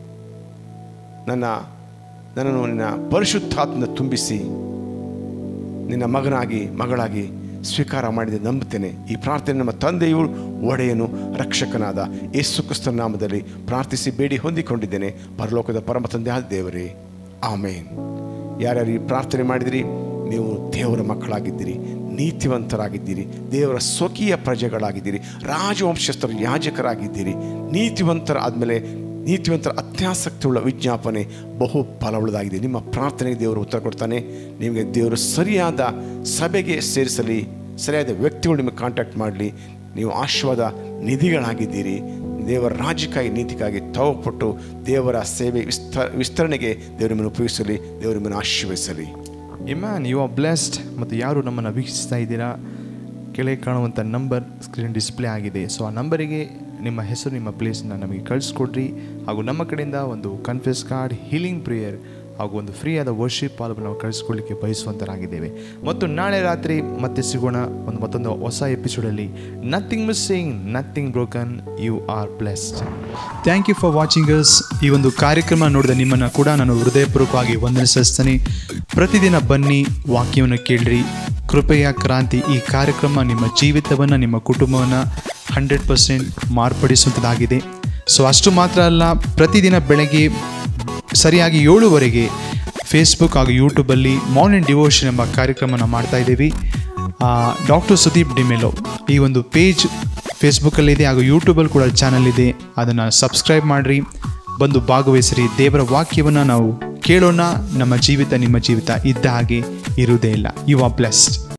ನನ್ನ ನನ್ನನ್ನು ನಿನ್ನ ಪರಿಶುದ್ಧಾತ್ಮನ ತುಂಬಿಸಿ ನಿನ್ನ ಮಗನಾಗಿ ಮಗಳಾಗಿ ಸ್ವೀಕಾರ ಮಾಡಿದೆ ನಂಬುತ್ತೇನೆ. ಈ ಪ್ರಾರ್ಥನೆ ನಮ್ಮ ತಂದೆಯು ಒಡೆಯನು ರಕ್ಷಕನಾದ ಯೇಸು ಕ್ರಿಸ್ತನ ನಾಮದಲ್ಲಿ ಪ್ರಾರ್ಥಿಸಿ ಬೇಡಿ ಹೊಂದಿಕೊಂಡಿದ್ದೇನೆ. ಪರಲೋಕದ ಪರಮ ತಂದೆ ಆದ ದೇವರೇ, ಆಮೇನ್. ಯಾರ್ಯಾರು ಈ ಪ್ರಾರ್ಥನೆ ಮಾಡಿದಿರಿ, ನೀವು ದೇವರ ಮಕ್ಕಳಾಗಿದ್ದೀರಿ, ನೀತಿವಂತರಾಗಿದ್ದೀರಿ, ದೇವರ ಸ್ವಕೀಯ ಪ್ರಜೆಗಳಾಗಿದ್ದೀರಿ, ರಾಜವಂಶಸ್ಥರ ಯಾಜಕರಾಗಿದ್ದೀರಿ. ನೀತಿವಂತರ ಆದಮೇಲೆ ನೀತಿವಂತರ ಅತ್ಯಾಸಕ್ತಿಯುಳ್ಳ ವಿಜ್ಞಾಪನೆ ಬಹು ಫಲವುಳ್ಳದಾಗಿದೆ. ನಿಮ್ಮ ಪ್ರಾರ್ಥನೆಗೆ ದೇವರು ಉತ್ತರ ಕೊಡ್ತಾನೆ. ನಿಮಗೆ ದೇವರು ಸರಿಯಾದ ಸಭೆಗೆ ಸೇರಿಸಲಿ, ಸರಿಯಾದ ವ್ಯಕ್ತಿಗಳು ನಿಮಗೆ ಕಾಂಟ್ಯಾಕ್ಟ್ ಮಾಡಲಿ. ನೀವು ಆಶೀರ್ವಾದ ನಿಧಿಗಳಾಗಿದ್ದೀರಿ. ದೇವರ ರಾಜ್ಯಕ್ಕಾಗಿ ನೀತಿಗಾಗಿ ತವಪಟ್ಟು ದೇವರ ಸೇವೆ ವಿಸ್ತ ವಿಸ್ತರಣೆಗೆ ದೇವರು ನಿಮ್ಮನ್ನು ಉಪಯೋಗಿಸಲಿ. ದೇವರು ನಿಮ್ಮನ್ನು ಆಶೀರ್ವದಿಸಲಿ. Amen, you are blessed. ಮತ್ತು ಯಾರು ನಮ್ಮನ್ನು ವೀಕ್ಷಿಸ್ತಾ ಇದ್ದೀರಾ, ಕೆಳಗೆ ಕಾಣುವಂಥ ನಂಬರ್ ಸ್ಕ್ರೀನ್ ಡಿಸ್ಪ್ಲೇ ಆಗಿದೆ. ಸೊ ಆ ನಂಬರಿಗೆ ನಿಮ್ಮ ಹೆಸರು, ನಿಮ್ಮ ಪ್ಲೇಸನ್ನ ನಮಗೆ ಕಳಿಸ್ಕೊಡ್ರಿ. ಹಾಗೂ ನಮ್ಮ ಕಡೆಯಿಂದ ಒಂದು ಕನ್ಫೆಸ್ ಕಾರ್ಡ್, ಹೀಲಿಂಗ್ ಪ್ರೇಯರ್ ಹಾಗೂ ಒಂದು ಫ್ರೀ ಆದ ವರ್ಷಿಪ್ ಆಲ್ಬಮ್ ನಾವು ಕಳಿಸ್ಕೊಳ್ಳಿಕ್ಕೆ ಬಯಸುವಂತರಾಗಿದ್ದೇವೆ. ಮತ್ತು ನಾಳೆ ರಾತ್ರಿ ಮತ್ತೆ ಸಿಗೋಣ ಒಂದು ಮತ್ತೊಂದು ಹೊಸ ಎಪಿಸೋಡಲ್ಲಿ. Nothing missing, nothing broken, you are blessed. Thank you for watching us. ಈ ಒಂದು ಕಾರ್ಯಕ್ರಮ ನೋಡಿದ ನಿಮ್ಮನ್ನು ಕೂಡ ನಾನು ಹೃದಯಪೂರ್ವಕವಾಗಿ ವಂದನಿಸ್ತೀನಿ. ಪ್ರತಿದಿನ ಬನ್ನಿ, ವಾಕ್ಯವನ್ನು ಕೇಳ್ರಿ. ಕೃಪೆಯ ಕ್ರಾಂತಿ ಈ ಕಾರ್ಯಕ್ರಮ ನಿಮ್ಮ ಜೀವಿತವನ್ನು, ನಿಮ್ಮ ಕುಟುಂಬವನ್ನು ಹಂಡ್ರೆಡ್ ಪರ್ಸೆಂಟ್ ಮಾರ್ಪಡಿಸುವಂಥದ್ದಾಗಿದೆ. ಸೊ ಅಷ್ಟು ಮಾತ್ರ ಅಲ್ಲ, ಪ್ರತಿದಿನ ಬೆಳಗ್ಗೆ ಸರಿಯಾಗಿ ಏಳುವರೆಗೆ ಫೇಸ್ಬುಕ್ ಹಾಗೂ ಯೂಟ್ಯೂಬಲ್ಲಿ ಮಾರ್ನಿಂಗ್ ಡಿವೋಷನ್ ಎಂಬ ಕಾರ್ಯಕ್ರಮನ ಮಾಡ್ತಾ ಇದ್ದೀವಿ. ಡಾಕ್ಟರ್ ಸುದೀಪ್ ಡಿಮೆಲೋ ಈ ಒಂದು ಪೇಜ್ ಫೇಸ್ಬುಕ್ಕಲ್ಲಿದೆ ಹಾಗೂ ಯೂಟ್ಯೂಬಲ್ಲಿ ಕೂಡ ಚಾನಲ್ ಇದೆ. ಅದನ್ನು ಸಬ್ಸ್ಕ್ರೈಬ್ ಮಾಡಿರಿ, ಬಂದು ಭಾಗವಹಿಸಿರಿ. ದೇವರ ವಾಕ್ಯವನ್ನು ನಾವು ಕೇಳೋಣ. ನಮ್ಮ ಜೀವಿತ ನಿಮ್ಮ ಜೀವಿತ ಇದ್ದ ಹಾಗೆ ಇರುವುದೇ ಇಲ್ಲ. You are blessed.